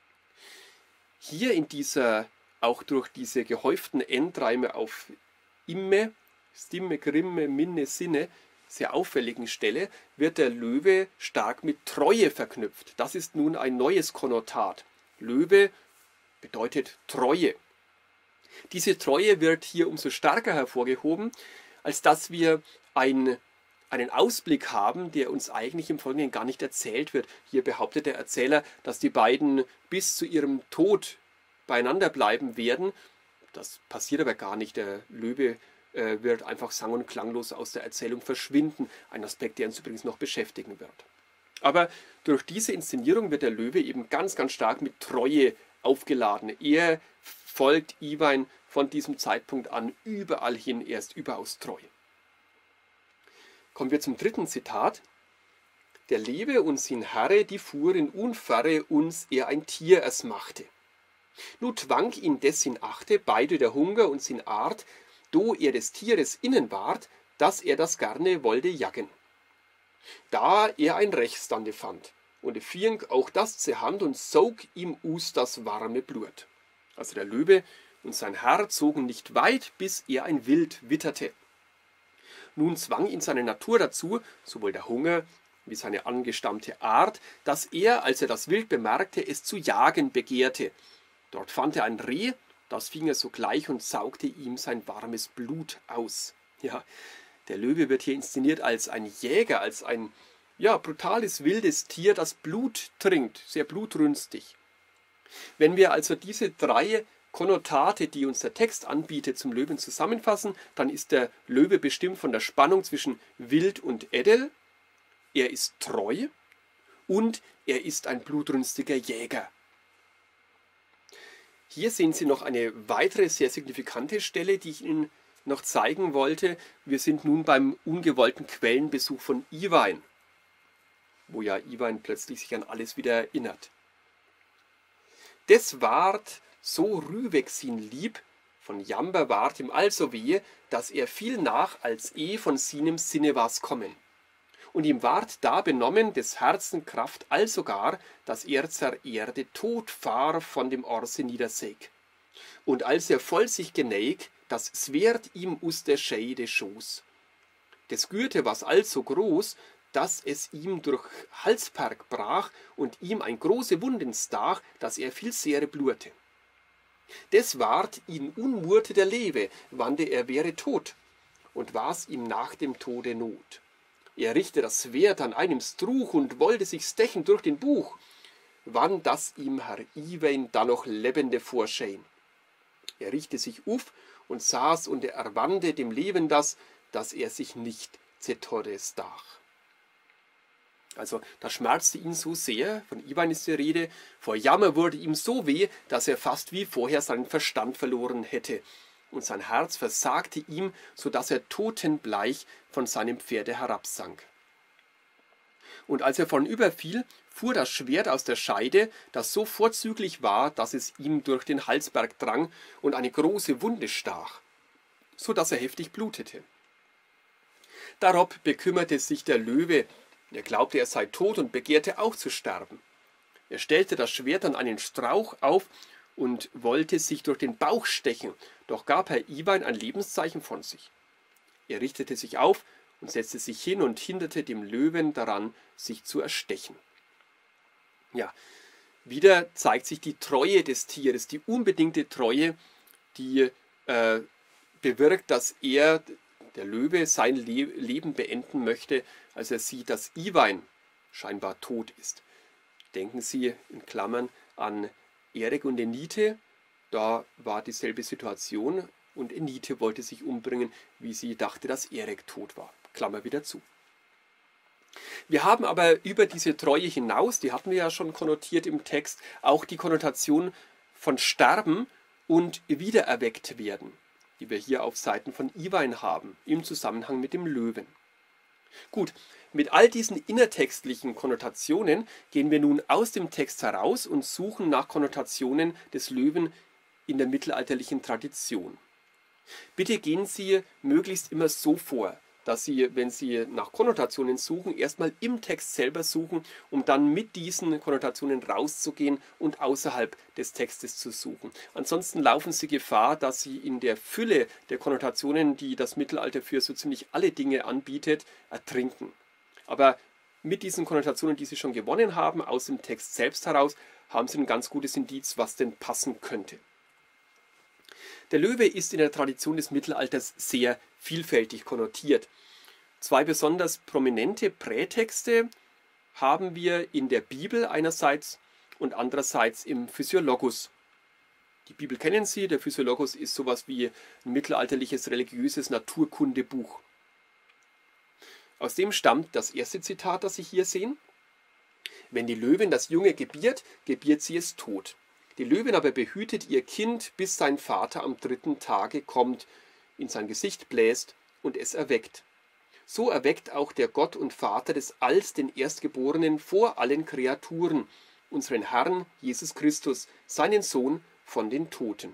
Hier in dieser, auch durch diese gehäuften Endreime auf Imme, Stimme, Grimme, Minne, Sinne, sehr auffälligen Stelle, wird der Löwe stark mit Treue verknüpft. Das ist nun ein neues Konnotat. Löwe bedeutet Treue. Diese Treue wird hier umso stärker hervorgehoben, als dass wir ein, einen Ausblick haben, der uns eigentlich im Folgenden gar nicht erzählt wird. Hier behauptet der Erzähler, dass die beiden bis zu ihrem Tod beieinander bleiben werden. Das passiert aber gar nicht. Der Löwe äh, wird einfach sang- und klanglos aus der Erzählung verschwinden. Ein Aspekt, der uns übrigens noch beschäftigen wird. Aber durch diese Inszenierung wird der Löwe eben ganz, ganz stark mit Treue aufgeladen. Er folgt Iwein von diesem Zeitpunkt an überall hin. Er ist überaus treu. Kommen wir zum dritten Zitat. Der Lebe und sin Herre, die fuhren unverre uns er ein Tier es machte. Nu twang ihn des sin Achte, beide der Hunger und sin Art, do er des Tieres innen ward, dass er das gerne wollte jagen. Da er ein Rechtsstande fand, und er fing auch das zur Hand und sog ihm us das warme Blut. Also der Löwe und sein Herr zogen nicht weit, bis er ein Wild witterte. Nun zwang ihn seine Natur dazu, sowohl der Hunger wie seine angestammte Art, dass er, als er das Wild bemerkte, es zu jagen begehrte. Dort fand er ein Reh, das fing er sogleich und saugte ihm sein warmes Blut aus. Ja, der Löwe wird hier inszeniert als ein Jäger, als ein ja, brutales, wildes Tier, das Blut trinkt, sehr blutrünstig. Wenn wir also diese drei Konnotate, die uns der Text anbietet, zum Löwen zusammenfassen, dann ist der Löwe bestimmt von der Spannung zwischen wild und edel. Er ist treu und er ist ein blutrünstiger Jäger. Hier sehen Sie noch eine weitere sehr signifikante Stelle, die ich Ihnen noch zeigen wollte. Wir sind nun beim ungewollten Quellenbesuch von Iwein, wo ja Iwein plötzlich sich an alles wieder erinnert. Des ward so rühweg sin lieb, von Jamber ward ihm also wehe, dass er viel nach als eh von sinem Sinne was kommen. Und ihm ward da benommen des Herzen Kraft allsogar, dass er zur Erde tot war von dem Orse niedersäg. Und als er voll sich geneig, das Swert ihm us der Scheide schoß. Des Gürte was allso groß, dass es ihm durch Halsperg brach und ihm ein große Wunden stach, dass er viel Sehre blurte. Des ward ihn unmurte der Lewe, wande er wäre tot, und war's ihm nach dem Tode Not. Er richte das Schwert an einem Struch und wollte sich stechen durch den Buch, wann das ihm Herr Iwein da noch lebende vorschein. Er richte sich auf und saß und er erwande dem Leben das, dass er sich nicht zertorres dach. Also das schmerzte ihn so sehr, von Iwein ist die Rede, vor Jammer wurde ihm so weh, dass er fast wie vorher seinen Verstand verloren hätte. Und sein Herz versagte ihm, so dass er totenbleich von seinem Pferde herabsank. Und als er vornüber fiel, fuhr das Schwert aus der Scheide, das so vorzüglich war, dass es ihm durch den Halsberg drang und eine große Wunde stach, so dass er heftig blutete. Darob bekümmerte sich der Löwe, er glaubte, er sei tot und begehrte auch zu sterben. Er stellte das Schwert an einen Strauch auf und wollte sich durch den Bauch stechen, doch gab Herr Iwein ein Lebenszeichen von sich. Er richtete sich auf und setzte sich hin und hinderte dem Löwen daran, sich zu erstechen. Ja, wieder zeigt sich die Treue des Tieres, die unbedingte Treue, die äh, bewirkt, dass er, der Löwe, sein Le Leben beenden möchte, als er sieht, dass Iwein scheinbar tot ist. Denken Sie in Klammern an Erik und Enite, da war dieselbe Situation und Enite wollte sich umbringen, wie sie dachte, dass Erik tot war. Klammer wieder zu. Wir haben aber über diese Treue hinaus, die hatten wir ja schon konnotiert im Text, auch die Konnotation von Sterben und wiedererweckt werden, die wir hier auf Seiten von Iwein haben, im Zusammenhang mit dem Löwen. Gut, mit all diesen innertextlichen Konnotationen gehen wir nun aus dem Text heraus und suchen nach Konnotationen des Löwen in der mittelalterlichen Tradition. Bitte gehen Sie möglichst immer so vor, dass Sie, wenn Sie nach Konnotationen suchen, erstmal im Text selber suchen, um dann mit diesen Konnotationen rauszugehen und außerhalb des Textes zu suchen. Ansonsten laufen Sie Gefahr, dass Sie in der Fülle der Konnotationen, die das Mittelalter für so ziemlich alle Dinge anbietet, ertrinken. Aber mit diesen Konnotationen, die Sie schon gewonnen haben, aus dem Text selbst heraus, haben Sie ein ganz gutes Indiz, was denn passen könnte. Der Löwe ist in der Tradition des Mittelalters sehr vielfältig konnotiert. Zwei besonders prominente Prätexte haben wir in der Bibel einerseits und andererseits im Physiologus. Die Bibel kennen Sie, der Physiologus ist sowas wie ein mittelalterliches religiöses Naturkundebuch. Aus dem stammt das erste Zitat, das Sie hier sehen. Wenn die Löwin das Junge gebiert, gebiert sie es tot. Die Löwin aber behütet ihr Kind, bis sein Vater am dritten Tage kommt, in sein Gesicht bläst und es erweckt. So erweckt auch der Gott und Vater des Alls den Erstgeborenen vor allen Kreaturen, unseren Herrn Jesus Christus, seinen Sohn von den Toten.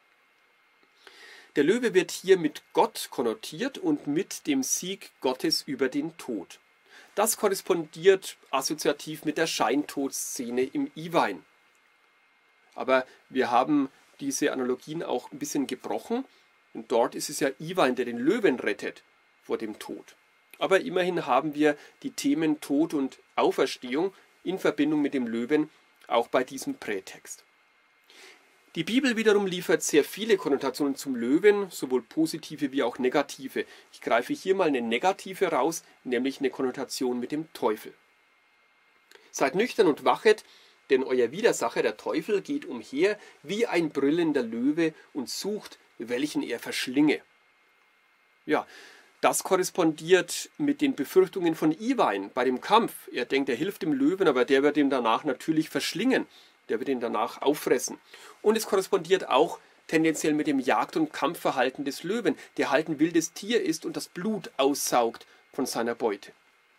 Der Löwe wird hier mit Gott konnotiert und mit dem Sieg Gottes über den Tod. Das korrespondiert assoziativ mit der Scheintodszene im Iwein. Aber wir haben diese Analogien auch ein bisschen gebrochen. Und dort ist es ja Iwein, der den Löwen rettet vor dem Tod. Aber immerhin haben wir die Themen Tod und Auferstehung in Verbindung mit dem Löwen auch bei diesem Prätext. Die Bibel wiederum liefert sehr viele Konnotationen zum Löwen, sowohl positive wie auch negative. Ich greife hier mal eine negative raus, nämlich eine Konnotation mit dem Teufel. Seid nüchtern und wachet, denn euer Widersacher, der Teufel, geht umher wie ein brüllender Löwe und sucht, welchen er verschlinge. Ja, das korrespondiert mit den Befürchtungen von Iwein bei dem Kampf. Er denkt, er hilft dem Löwen, aber der wird ihn danach natürlich verschlingen. Der wird ihn danach auffressen. Und es korrespondiert auch tendenziell mit dem Jagd- und Kampfverhalten des Löwen, der halt ein wildes Tier ist und das Blut aussaugt von seiner Beute.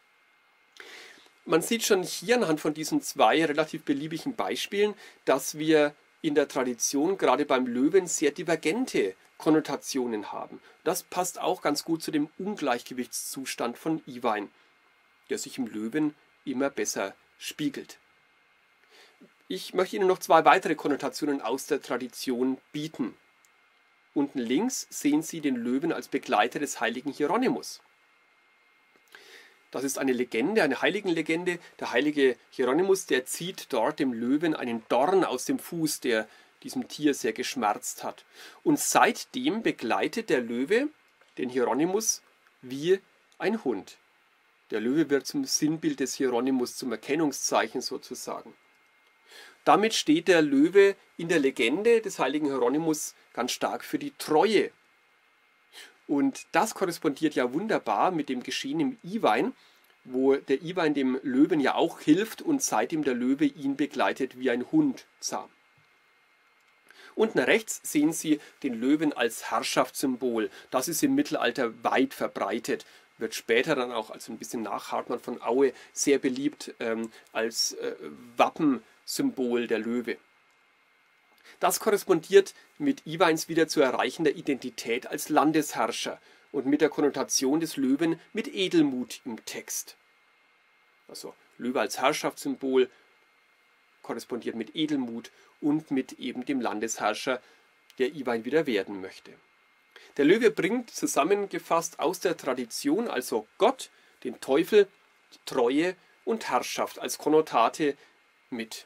Man sieht schon hier anhand von diesen zwei relativ beliebigen Beispielen, dass wir in der Tradition gerade beim Löwen sehr divergente Konnotationen haben. Das passt auch ganz gut zu dem Ungleichgewichtszustand von Iwein, der sich im Löwen immer besser spiegelt. Ich möchte Ihnen noch zwei weitere Konnotationen aus der Tradition bieten. Unten links sehen Sie den Löwen als Begleiter des heiligen Hieronymus. Das ist eine Legende, eine Heiligenlegende. Der heilige Hieronymus, der zieht dort dem Löwen einen Dorn aus dem Fuß, der diesem Tier sehr geschmerzt hat. Und seitdem begleitet der Löwe den Hieronymus wie ein Hund. Der Löwe wird zum Sinnbild des Hieronymus, zum Erkennungszeichen sozusagen. Damit steht der Löwe in der Legende des heiligen Hieronymus ganz stark für die Treue. Und das korrespondiert ja wunderbar mit dem Geschehen im Iwein, wo der Iwein dem Löwen ja auch hilft und seitdem der Löwe ihn begleitet wie ein Hund zahm. Unten rechts sehen Sie den Löwen als Herrschaftssymbol. Das ist im Mittelalter weit verbreitet, wird später dann auch, also ein bisschen nach Hartmann von Aue, sehr beliebt ähm, als äh, Wappensymbol der Löwe. Das korrespondiert mit Iweins wieder zu erreichender Identität als Landesherrscher und mit der Konnotation des Löwen mit Edelmut im Text. Also Löwe als Herrschaftssymbol korrespondiert mit Edelmut und mit eben dem Landesherrscher, der Iwein wieder werden möchte. Der Löwe bringt zusammengefasst aus der Tradition also Gott, den Teufel, Treue und Herrschaft als Konnotate mit.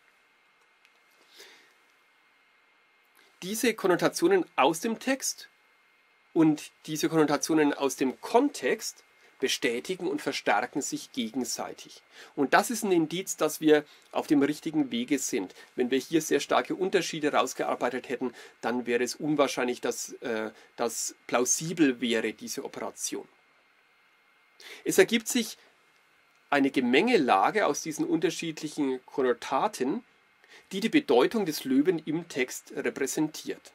Diese Konnotationen aus dem Text und diese Konnotationen aus dem Kontext bestätigen und verstärken sich gegenseitig. Und das ist ein Indiz, dass wir auf dem richtigen Wege sind. Wenn wir hier sehr starke Unterschiede rausgearbeitet hätten, dann wäre es unwahrscheinlich, dass äh, das plausibel wäre, diese Operation. Es ergibt sich eine Gemengelage aus diesen unterschiedlichen Konnotaten, die die Bedeutung des Löwen im Text repräsentiert.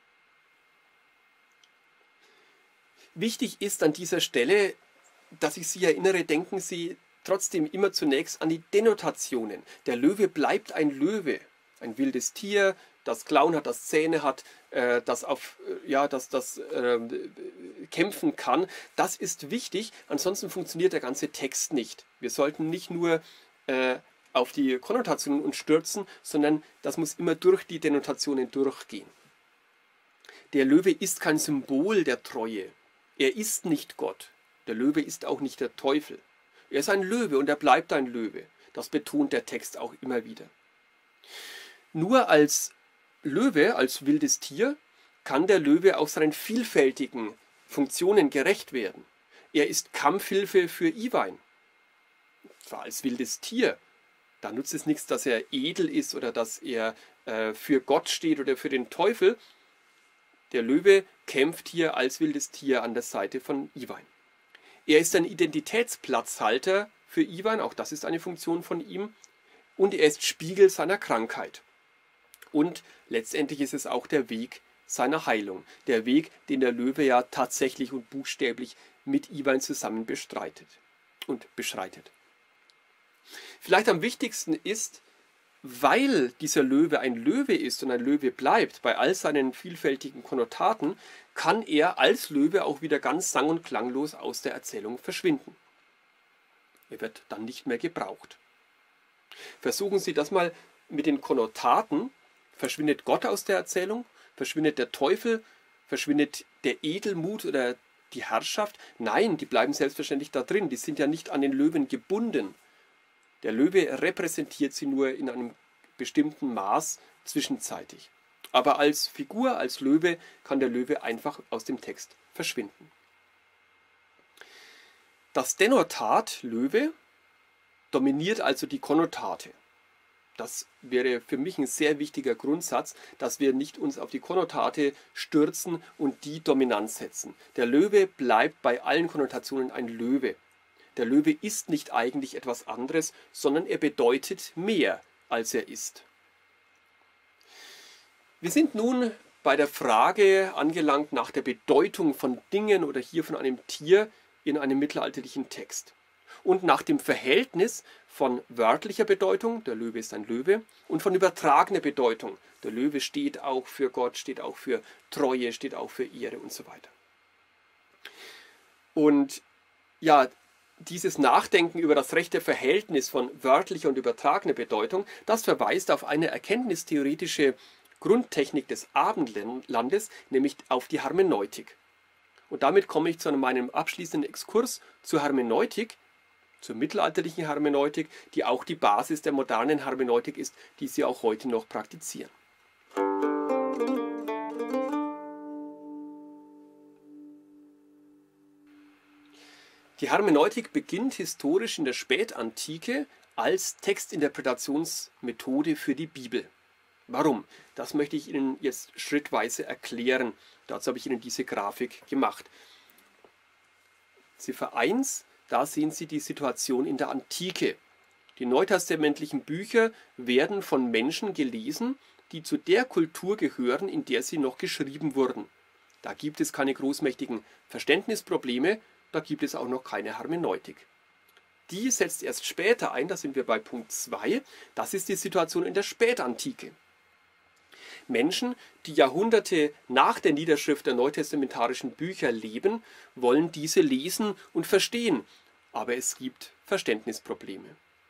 Wichtig ist an dieser Stelle, dass ich Sie erinnere, denken Sie trotzdem immer zunächst an die Denotationen. Der Löwe bleibt ein Löwe, ein wildes Tier, das Klauen hat, das Zähne hat, äh, das, auf, äh, ja, das, das äh, kämpfen kann. Das ist wichtig, ansonsten funktioniert der ganze Text nicht. Wir sollten nicht nur äh, auf die Konnotationen uns stürzen, sondern das muss immer durch die Denotationen durchgehen. Der Löwe ist kein Symbol der Treue. Er ist nicht Gott. Der Löwe ist auch nicht der Teufel. Er ist ein Löwe und er bleibt ein Löwe. Das betont der Text auch immer wieder. Nur als Löwe, als wildes Tier, kann der Löwe auch seinen vielfältigen Funktionen gerecht werden. Er ist Kampfhilfe für Iwein. Zwar als wildes Tier, da nutzt es nichts, dass er edel ist oder dass er äh, für Gott steht oder für den Teufel. Der Löwe kämpft hier als wildes Tier an der Seite von Iwein. Er ist ein Identitätsplatzhalter für Iwein, auch das ist eine Funktion von ihm, und er ist Spiegel seiner Krankheit. Und letztendlich ist es auch der Weg seiner Heilung. Der Weg, den der Löwe ja tatsächlich und buchstäblich mit Iwein zusammen bestreitet und beschreitet. Vielleicht am wichtigsten ist, weil dieser Löwe ein Löwe ist und ein Löwe bleibt, bei all seinen vielfältigen Konnotaten, kann er als Löwe auch wieder ganz sang- und klanglos aus der Erzählung verschwinden. Er wird dann nicht mehr gebraucht. Versuchen Sie das mal mit den Konnotaten. Verschwindet Gott aus der Erzählung? Verschwindet der Teufel? Verschwindet der Edelmut oder die Herrschaft? Nein, die bleiben selbstverständlich da drin. Die sind ja nicht an den Löwen gebunden. Der Löwe repräsentiert sie nur in einem bestimmten Maß zwischenzeitig. Aber als Figur, als Löwe, kann der Löwe einfach aus dem Text verschwinden. Das Denotat Löwe dominiert also die Konnotate. Das wäre für mich ein sehr wichtiger Grundsatz, dass wir nicht uns auf die Konnotate stürzen und die dominant setzen. Der Löwe bleibt bei allen Konnotationen ein Löwe. Der Löwe ist nicht eigentlich etwas anderes, sondern er bedeutet mehr, als er ist. Wir sind nun bei der Frage angelangt nach der Bedeutung von Dingen oder hier von einem Tier in einem mittelalterlichen Text. Und nach dem Verhältnis von wörtlicher Bedeutung, der Löwe ist ein Löwe, und von übertragener Bedeutung. Der Löwe steht auch für Gott, steht auch für Treue, steht auch für Ehre und so weiter. Und ja, dieses Nachdenken über das rechte Verhältnis von wörtlicher und übertragener Bedeutung, das verweist auf eine erkenntnistheoretische Grundtechnik des Abendlandes, nämlich auf die Hermeneutik. Und damit komme ich zu meinem abschließenden Exkurs zur Hermeneutik, zur mittelalterlichen Hermeneutik, die auch die Basis der modernen Hermeneutik ist, die sie auch heute noch praktizieren. Die Hermeneutik beginnt historisch in der Spätantike als Textinterpretationsmethode für die Bibel. Warum? Das möchte ich Ihnen jetzt schrittweise erklären. Dazu habe ich Ihnen diese Grafik gemacht. Ziffer eins, da sehen Sie die Situation in der Antike. Die neutestamentlichen Bücher werden von Menschen gelesen, die zu der Kultur gehören, in der sie noch geschrieben wurden. Da gibt es keine großmächtigen Verständnisprobleme, da gibt es auch noch keine Hermeneutik. Die setzt erst später ein, da sind wir bei Punkt zwei, das ist die Situation in der Spätantike. Menschen, die Jahrhunderte nach der Niederschrift der neutestamentarischen Bücher leben, wollen diese lesen und verstehen, aber es gibt Verständnisprobleme.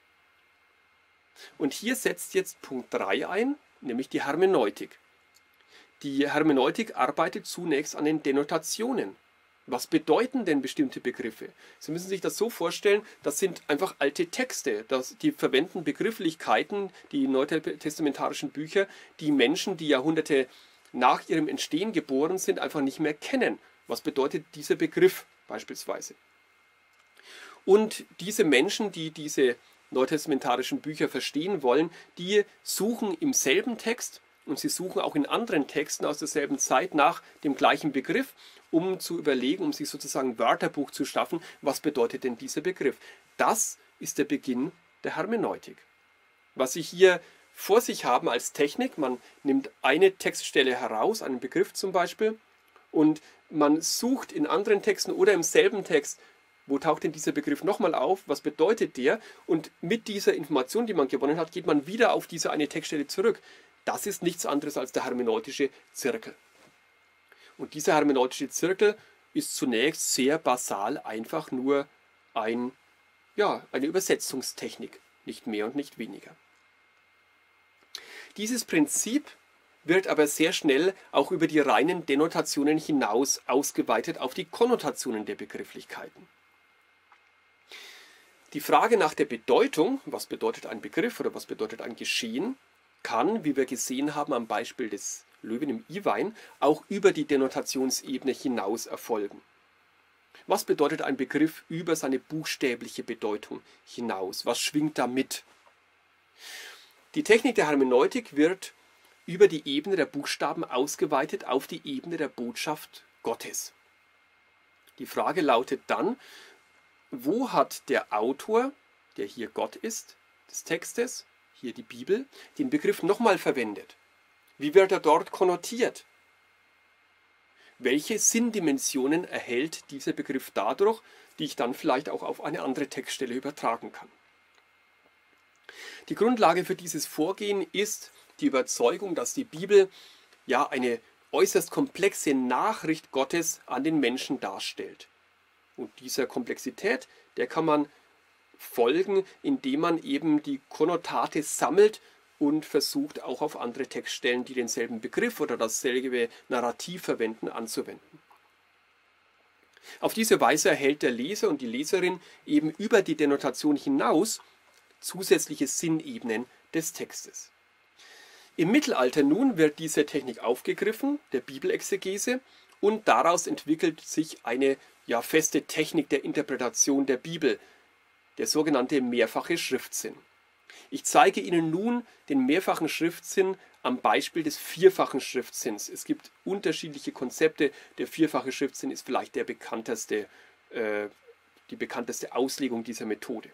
Und hier setzt jetzt Punkt drei ein, nämlich die Hermeneutik. Die Hermeneutik arbeitet zunächst an den Denotationen. Was bedeuten denn bestimmte Begriffe? Sie müssen sich das so vorstellen, das sind einfach alte Texte. Das, die verwenden Begrifflichkeiten, die neutestamentarischen Bücher, die Menschen, die Jahrhunderte nach ihrem Entstehen geboren sind, einfach nicht mehr kennen. Was bedeutet dieser Begriff beispielsweise? Und diese Menschen, die diese neutestamentarischen Bücher verstehen wollen, die suchen im selben Text und sie suchen auch in anderen Texten aus derselben Zeit nach dem gleichen Begriff, um zu überlegen, um sich sozusagen ein Wörterbuch zu schaffen, was bedeutet denn dieser Begriff. Das ist der Beginn der Hermeneutik. Was Sie hier vor sich haben als Technik, man nimmt eine Textstelle heraus, einen Begriff zum Beispiel, und man sucht in anderen Texten oder im selben Text, wo taucht denn dieser Begriff nochmal auf, was bedeutet der, und mit dieser Information, die man gewonnen hat, geht man wieder auf diese eine Textstelle zurück. Das ist nichts anderes als der hermeneutische Zirkel. Und dieser hermeneutische Zirkel ist zunächst sehr basal einfach nur ein, ja, eine Übersetzungstechnik, nicht mehr und nicht weniger. Dieses Prinzip wird aber sehr schnell auch über die reinen Denotationen hinaus ausgeweitet auf die Konnotationen der Begrifflichkeiten. Die Frage nach der Bedeutung, was bedeutet ein Begriff oder was bedeutet ein Geschehen, kann, wie wir gesehen haben am Beispiel des Löwen im Iwein, auch über die Denotationsebene hinaus erfolgen. Was bedeutet ein Begriff über seine buchstäbliche Bedeutung hinaus? Was schwingt da mit? Die Technik der Hermeneutik wird über die Ebene der Buchstaben ausgeweitet auf die Ebene der Botschaft Gottes. Die Frage lautet dann, wo hat der Autor, der hier Gott ist, des Textes, hier die Bibel, den Begriff nochmal verwendet? Wie wird er dort konnotiert? Welche Sinndimensionen erhält dieser Begriff dadurch, die ich dann vielleicht auch auf eine andere Textstelle übertragen kann? Die Grundlage für dieses Vorgehen ist die Überzeugung, dass die Bibel ja eine äußerst komplexe Nachricht Gottes an den Menschen darstellt. Und dieser Komplexität, der kann man folgen, indem man eben die Konnotate sammelt und versucht auch auf andere Textstellen, die denselben Begriff oder dasselbe Narrativ verwenden, anzuwenden. Auf diese Weise erhält der Leser und die Leserin eben über die Denotation hinaus zusätzliche Sinnebenen des Textes. Im Mittelalter nun wird diese Technik aufgegriffen, der Bibelexegese, und daraus entwickelt sich eine ja, feste Technik der Interpretation der Bibel, der sogenannte mehrfache Schriftsinn. Ich zeige Ihnen nun den mehrfachen Schriftsinn am Beispiel des vierfachen Schriftsinns. Es gibt unterschiedliche Konzepte. Der vierfache Schriftsinn ist vielleicht der bekannteste, äh, die bekannteste Auslegung dieser Methode.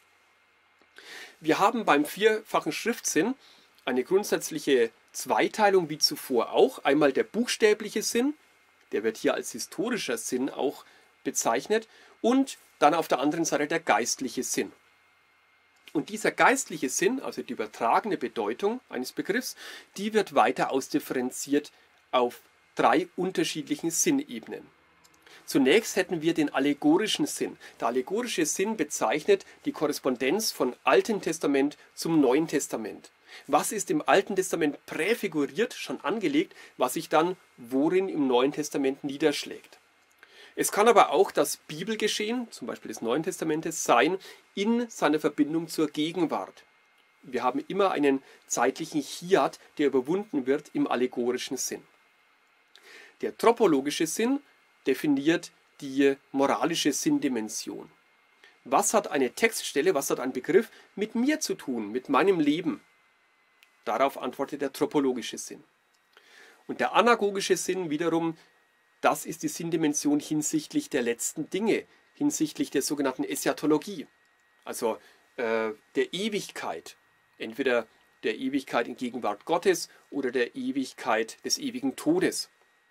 Wir haben beim vierfachen Schriftsinn eine grundsätzliche Zweiteilung wie zuvor auch. Einmal der buchstäbliche Sinn, der wird hier als historischer Sinn auch bezeichnet, und dann auf der anderen Seite der geistliche Sinn. Und dieser geistliche Sinn, also die übertragene Bedeutung eines Begriffs, die wird weiter ausdifferenziert auf drei unterschiedlichen Sinnebenen. Zunächst hätten wir den allegorischen Sinn. Der allegorische Sinn bezeichnet die Korrespondenz von Alten Testament zum Neuen Testament. Was ist im Alten Testament präfiguriert, schon angelegt, was sich dann worin im Neuen Testament niederschlägt. Es kann aber auch das Bibelgeschehen, zum Beispiel des Neuen Testamentes, sein in seiner Verbindung zur Gegenwart. Wir haben immer einen zeitlichen Hiat, der überwunden wird im allegorischen Sinn. Der tropologische Sinn definiert die moralische Sinndimension. Was hat eine Textstelle, was hat ein Begriff mit mir zu tun, mit meinem Leben? Darauf antwortet der tropologische Sinn. Und der anagogische Sinn wiederum, das ist die Sinndimension hinsichtlich der letzten Dinge, hinsichtlich der sogenannten Eschatologie, also äh, der Ewigkeit, entweder der Ewigkeit in Gegenwart Gottes oder der Ewigkeit des ewigen Todes.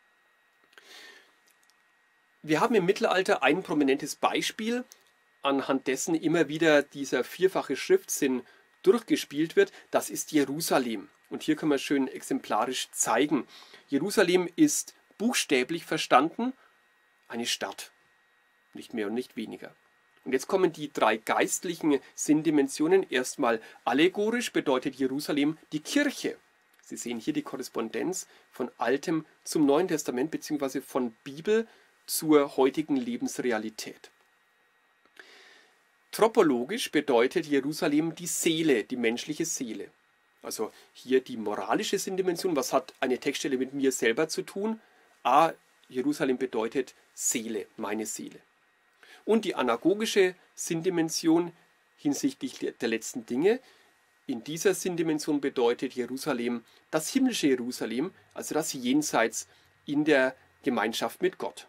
Wir haben im Mittelalter ein prominentes Beispiel, anhand dessen immer wieder dieser vierfache Schriftsinn durchgespielt wird, das ist Jerusalem. Und hier können wir schön exemplarisch zeigen. Jerusalem ist buchstäblich verstanden eine Stadt, nicht mehr und nicht weniger. Und jetzt kommen die drei geistlichen Sinndimensionen. Erstmal allegorisch bedeutet Jerusalem die Kirche. Sie sehen hier die Korrespondenz von Altem zum Neuen Testament bzw. von Bibel zur heutigen Lebensrealität. Tropologisch bedeutet Jerusalem die Seele, die menschliche Seele. Also hier die moralische Sinndimension. Was hat eine Textstelle mit mir selber zu tun? A, Jerusalem bedeutet Seele, meine Seele. Und die anagogische Sinndimension hinsichtlich der letzten Dinge. In dieser Sinndimension bedeutet Jerusalem das himmlische Jerusalem, also das Jenseits in der Gemeinschaft mit Gott.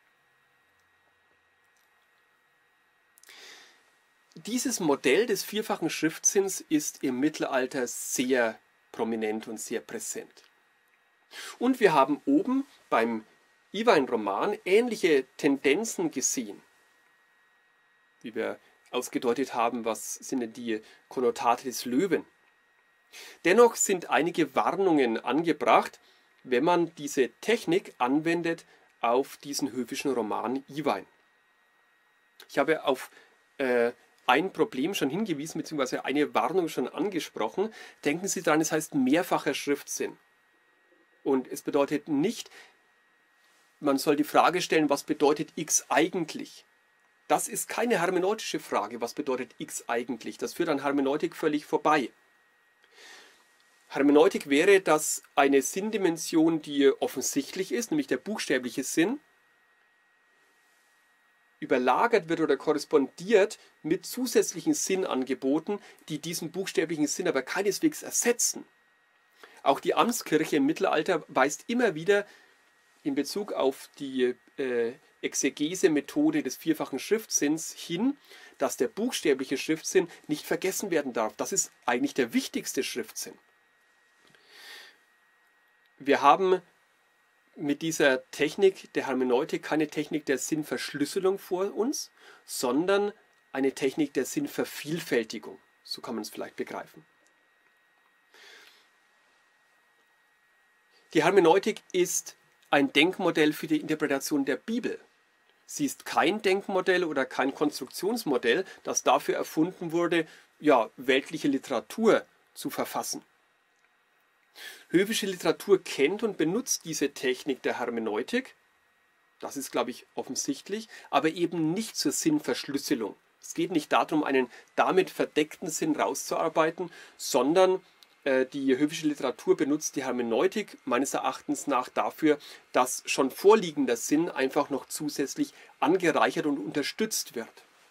Dieses Modell des vierfachen Schriftsinns ist im Mittelalter sehr prominent und sehr präsent. Und wir haben oben beim Iwein-Roman ähnliche Tendenzen gesehen, wie wir ausgedeutet haben, was sind denn die Konnotate des Löwen. Dennoch sind einige Warnungen angebracht, wenn man diese Technik anwendet auf diesen höfischen Roman Iwein. Ich habe auf äh, ein Problem schon hingewiesen, beziehungsweise eine Warnung schon angesprochen. Denken Sie daran, es heißt mehrfacher Schriftsinn. Und es bedeutet nicht, man soll die Frage stellen, was bedeutet X eigentlich? Das ist keine hermeneutische Frage, was bedeutet X eigentlich? Das führt an Hermeneutik völlig vorbei. Hermeneutik wäre, dass eine Sinndimension, die offensichtlich ist, nämlich der buchstäbliche Sinn, überlagert wird oder korrespondiert mit zusätzlichen Sinnangeboten, die diesen buchstäblichen Sinn aber keineswegs ersetzen. Auch die Amtskirche im Mittelalter weist immer wieder in Bezug auf die äh, Exegese-Methode des vierfachen Schriftsinns hin, dass der buchstäbliche Schriftsinn nicht vergessen werden darf. Das ist eigentlich der wichtigste Schriftsinn. wir haben mit dieser Technik der Hermeneutik keine Technik der Sinnverschlüsselung vor uns, sondern eine Technik der Sinnvervielfältigung. So kann man es vielleicht begreifen. Die Hermeneutik ist ein Denkmodell für die Interpretation der Bibel. Sie ist kein Denkmodell oder kein Konstruktionsmodell, das dafür erfunden wurde, ja, weltliche Literatur zu verfassen. Höfische Literatur kennt und benutzt diese Technik der Hermeneutik, das ist, glaube ich, offensichtlich, aber eben nicht zur Sinnverschlüsselung. Es geht nicht darum, einen damit verdeckten Sinn rauszuarbeiten, sondern äh, die höfische Literatur benutzt die Hermeneutik meines Erachtens nach dafür, dass schon vorliegender Sinn einfach noch zusätzlich angereichert und unterstützt wird.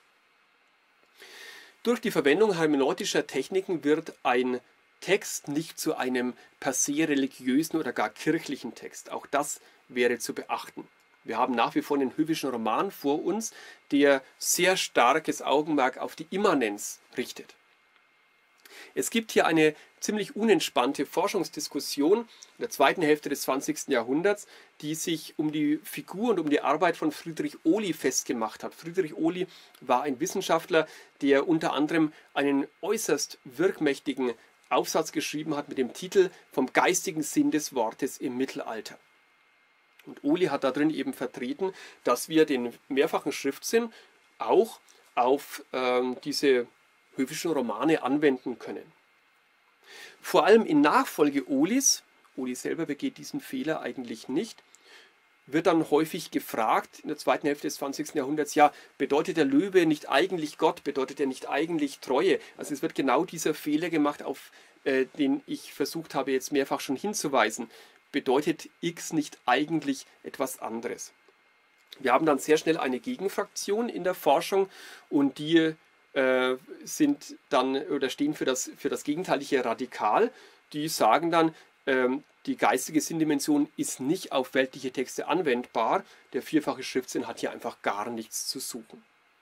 Durch die Verwendung hermeneutischer Techniken wird ein Text nicht zu einem per se religiösen oder gar kirchlichen Text. Auch das wäre zu beachten. Wir haben nach wie vor einen höfischen Roman vor uns, der sehr starkes Augenmerk auf die Immanenz richtet. Es gibt hier eine ziemlich unentspannte Forschungsdiskussion in der zweiten Hälfte des zwanzigsten Jahrhunderts, die sich um die Figur und um die Arbeit von Friedrich Ohly festgemacht hat. Friedrich Ohly war ein Wissenschaftler, der unter anderem einen äußerst wirkmächtigen Aufsatz geschrieben hat mit dem Titel Vom geistigen Sinn des Wortes im Mittelalter. Und Ohly hat darin eben vertreten, dass wir den mehrfachen Schriftsinn auch auf ähm, diese höfischen Romane anwenden können. Vor allem in Nachfolge Ohlys, Ohly selber begeht diesen Fehler eigentlich nicht, wird dann häufig gefragt in der zweiten Hälfte des zwanzigsten Jahrhunderts, ja, bedeutet der Löwe nicht eigentlich Gott, bedeutet er nicht eigentlich Treue? Also es wird genau dieser Fehler gemacht, auf äh, den ich versucht habe jetzt mehrfach schon hinzuweisen. Bedeutet X nicht eigentlich etwas anderes? Wir haben dann sehr schnell eine Gegenfraktion in der Forschung und die äh, sind dann oder stehen für das, für das gegenteilige Radikal. Die sagen dann, ähm, die geistige Sinndimension ist nicht auf weltliche Texte anwendbar. Der vierfache Schriftsinn hat hier einfach gar nichts zu suchen.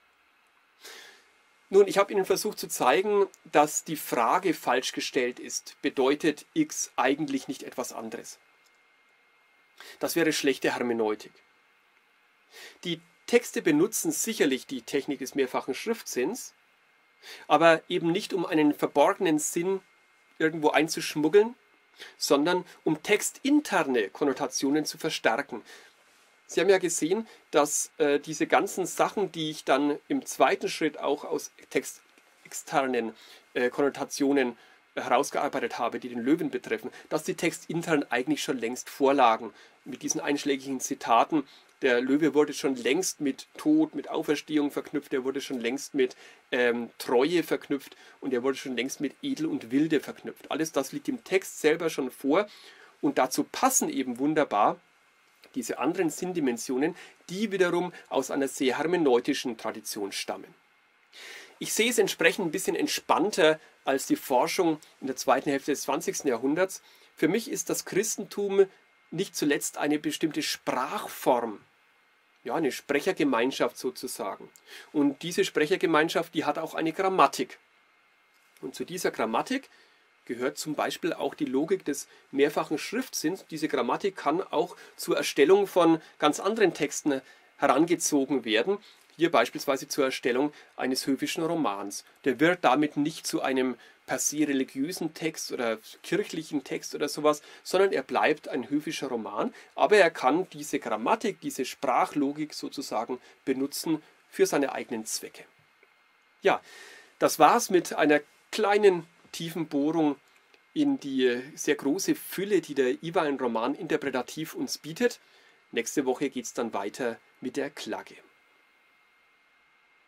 Nun, ich habe Ihnen versucht zu zeigen, dass die Frage falsch gestellt ist. Bedeutet X eigentlich nicht etwas anderes? Das wäre schlechte Hermeneutik. Die Texte benutzen sicherlich die Technik des mehrfachen Schriftsinns, aber eben nicht um einen verborgenen Sinn irgendwo einzuschmuggeln, sondern um textinterne Konnotationen zu verstärken. Sie haben ja gesehen, dass äh, diese ganzen Sachen, die ich dann im zweiten Schritt auch aus textexternen äh, Konnotationen herausgearbeitet habe, die den Löwen betreffen, dass die textintern eigentlich schon längst vorlagen. Mit diesen einschlägigen Zitaten, der Löwe wurde schon längst mit Tod, mit Auferstehung verknüpft, er wurde schon längst mit ähm, Treue verknüpft und er wurde schon längst mit Edel und Wilde verknüpft. Alles das liegt im Text selber schon vor und dazu passen eben wunderbar diese anderen Sinndimensionen, die wiederum aus einer sehr hermeneutischen Tradition stammen. Ich sehe es entsprechend ein bisschen entspannter als die Forschung in der zweiten Hälfte des zwanzigsten Jahrhunderts. Für mich ist das Christentum nicht zuletzt eine bestimmte Sprachform, ja, eine Sprechergemeinschaft sozusagen. Und diese Sprechergemeinschaft, die hat auch eine Grammatik. Und zu dieser Grammatik gehört zum Beispiel auch die Logik des mehrfachen Schriftsinns. Diese Grammatik kann auch zur Erstellung von ganz anderen Texten herangezogen werden. Hier beispielsweise zur Erstellung eines höfischen Romans. Der wird damit nicht zu einem per se religiösen Text oder kirchlichen Text oder sowas, sondern er bleibt ein höfischer Roman, aber er kann diese Grammatik, diese Sprachlogik sozusagen benutzen für seine eigenen Zwecke. Ja, das war's mit einer kleinen tiefen Bohrung in die sehr große Fülle, die der Iwain-Roman interpretativ uns bietet. Nächste Woche geht es dann weiter mit der Klage.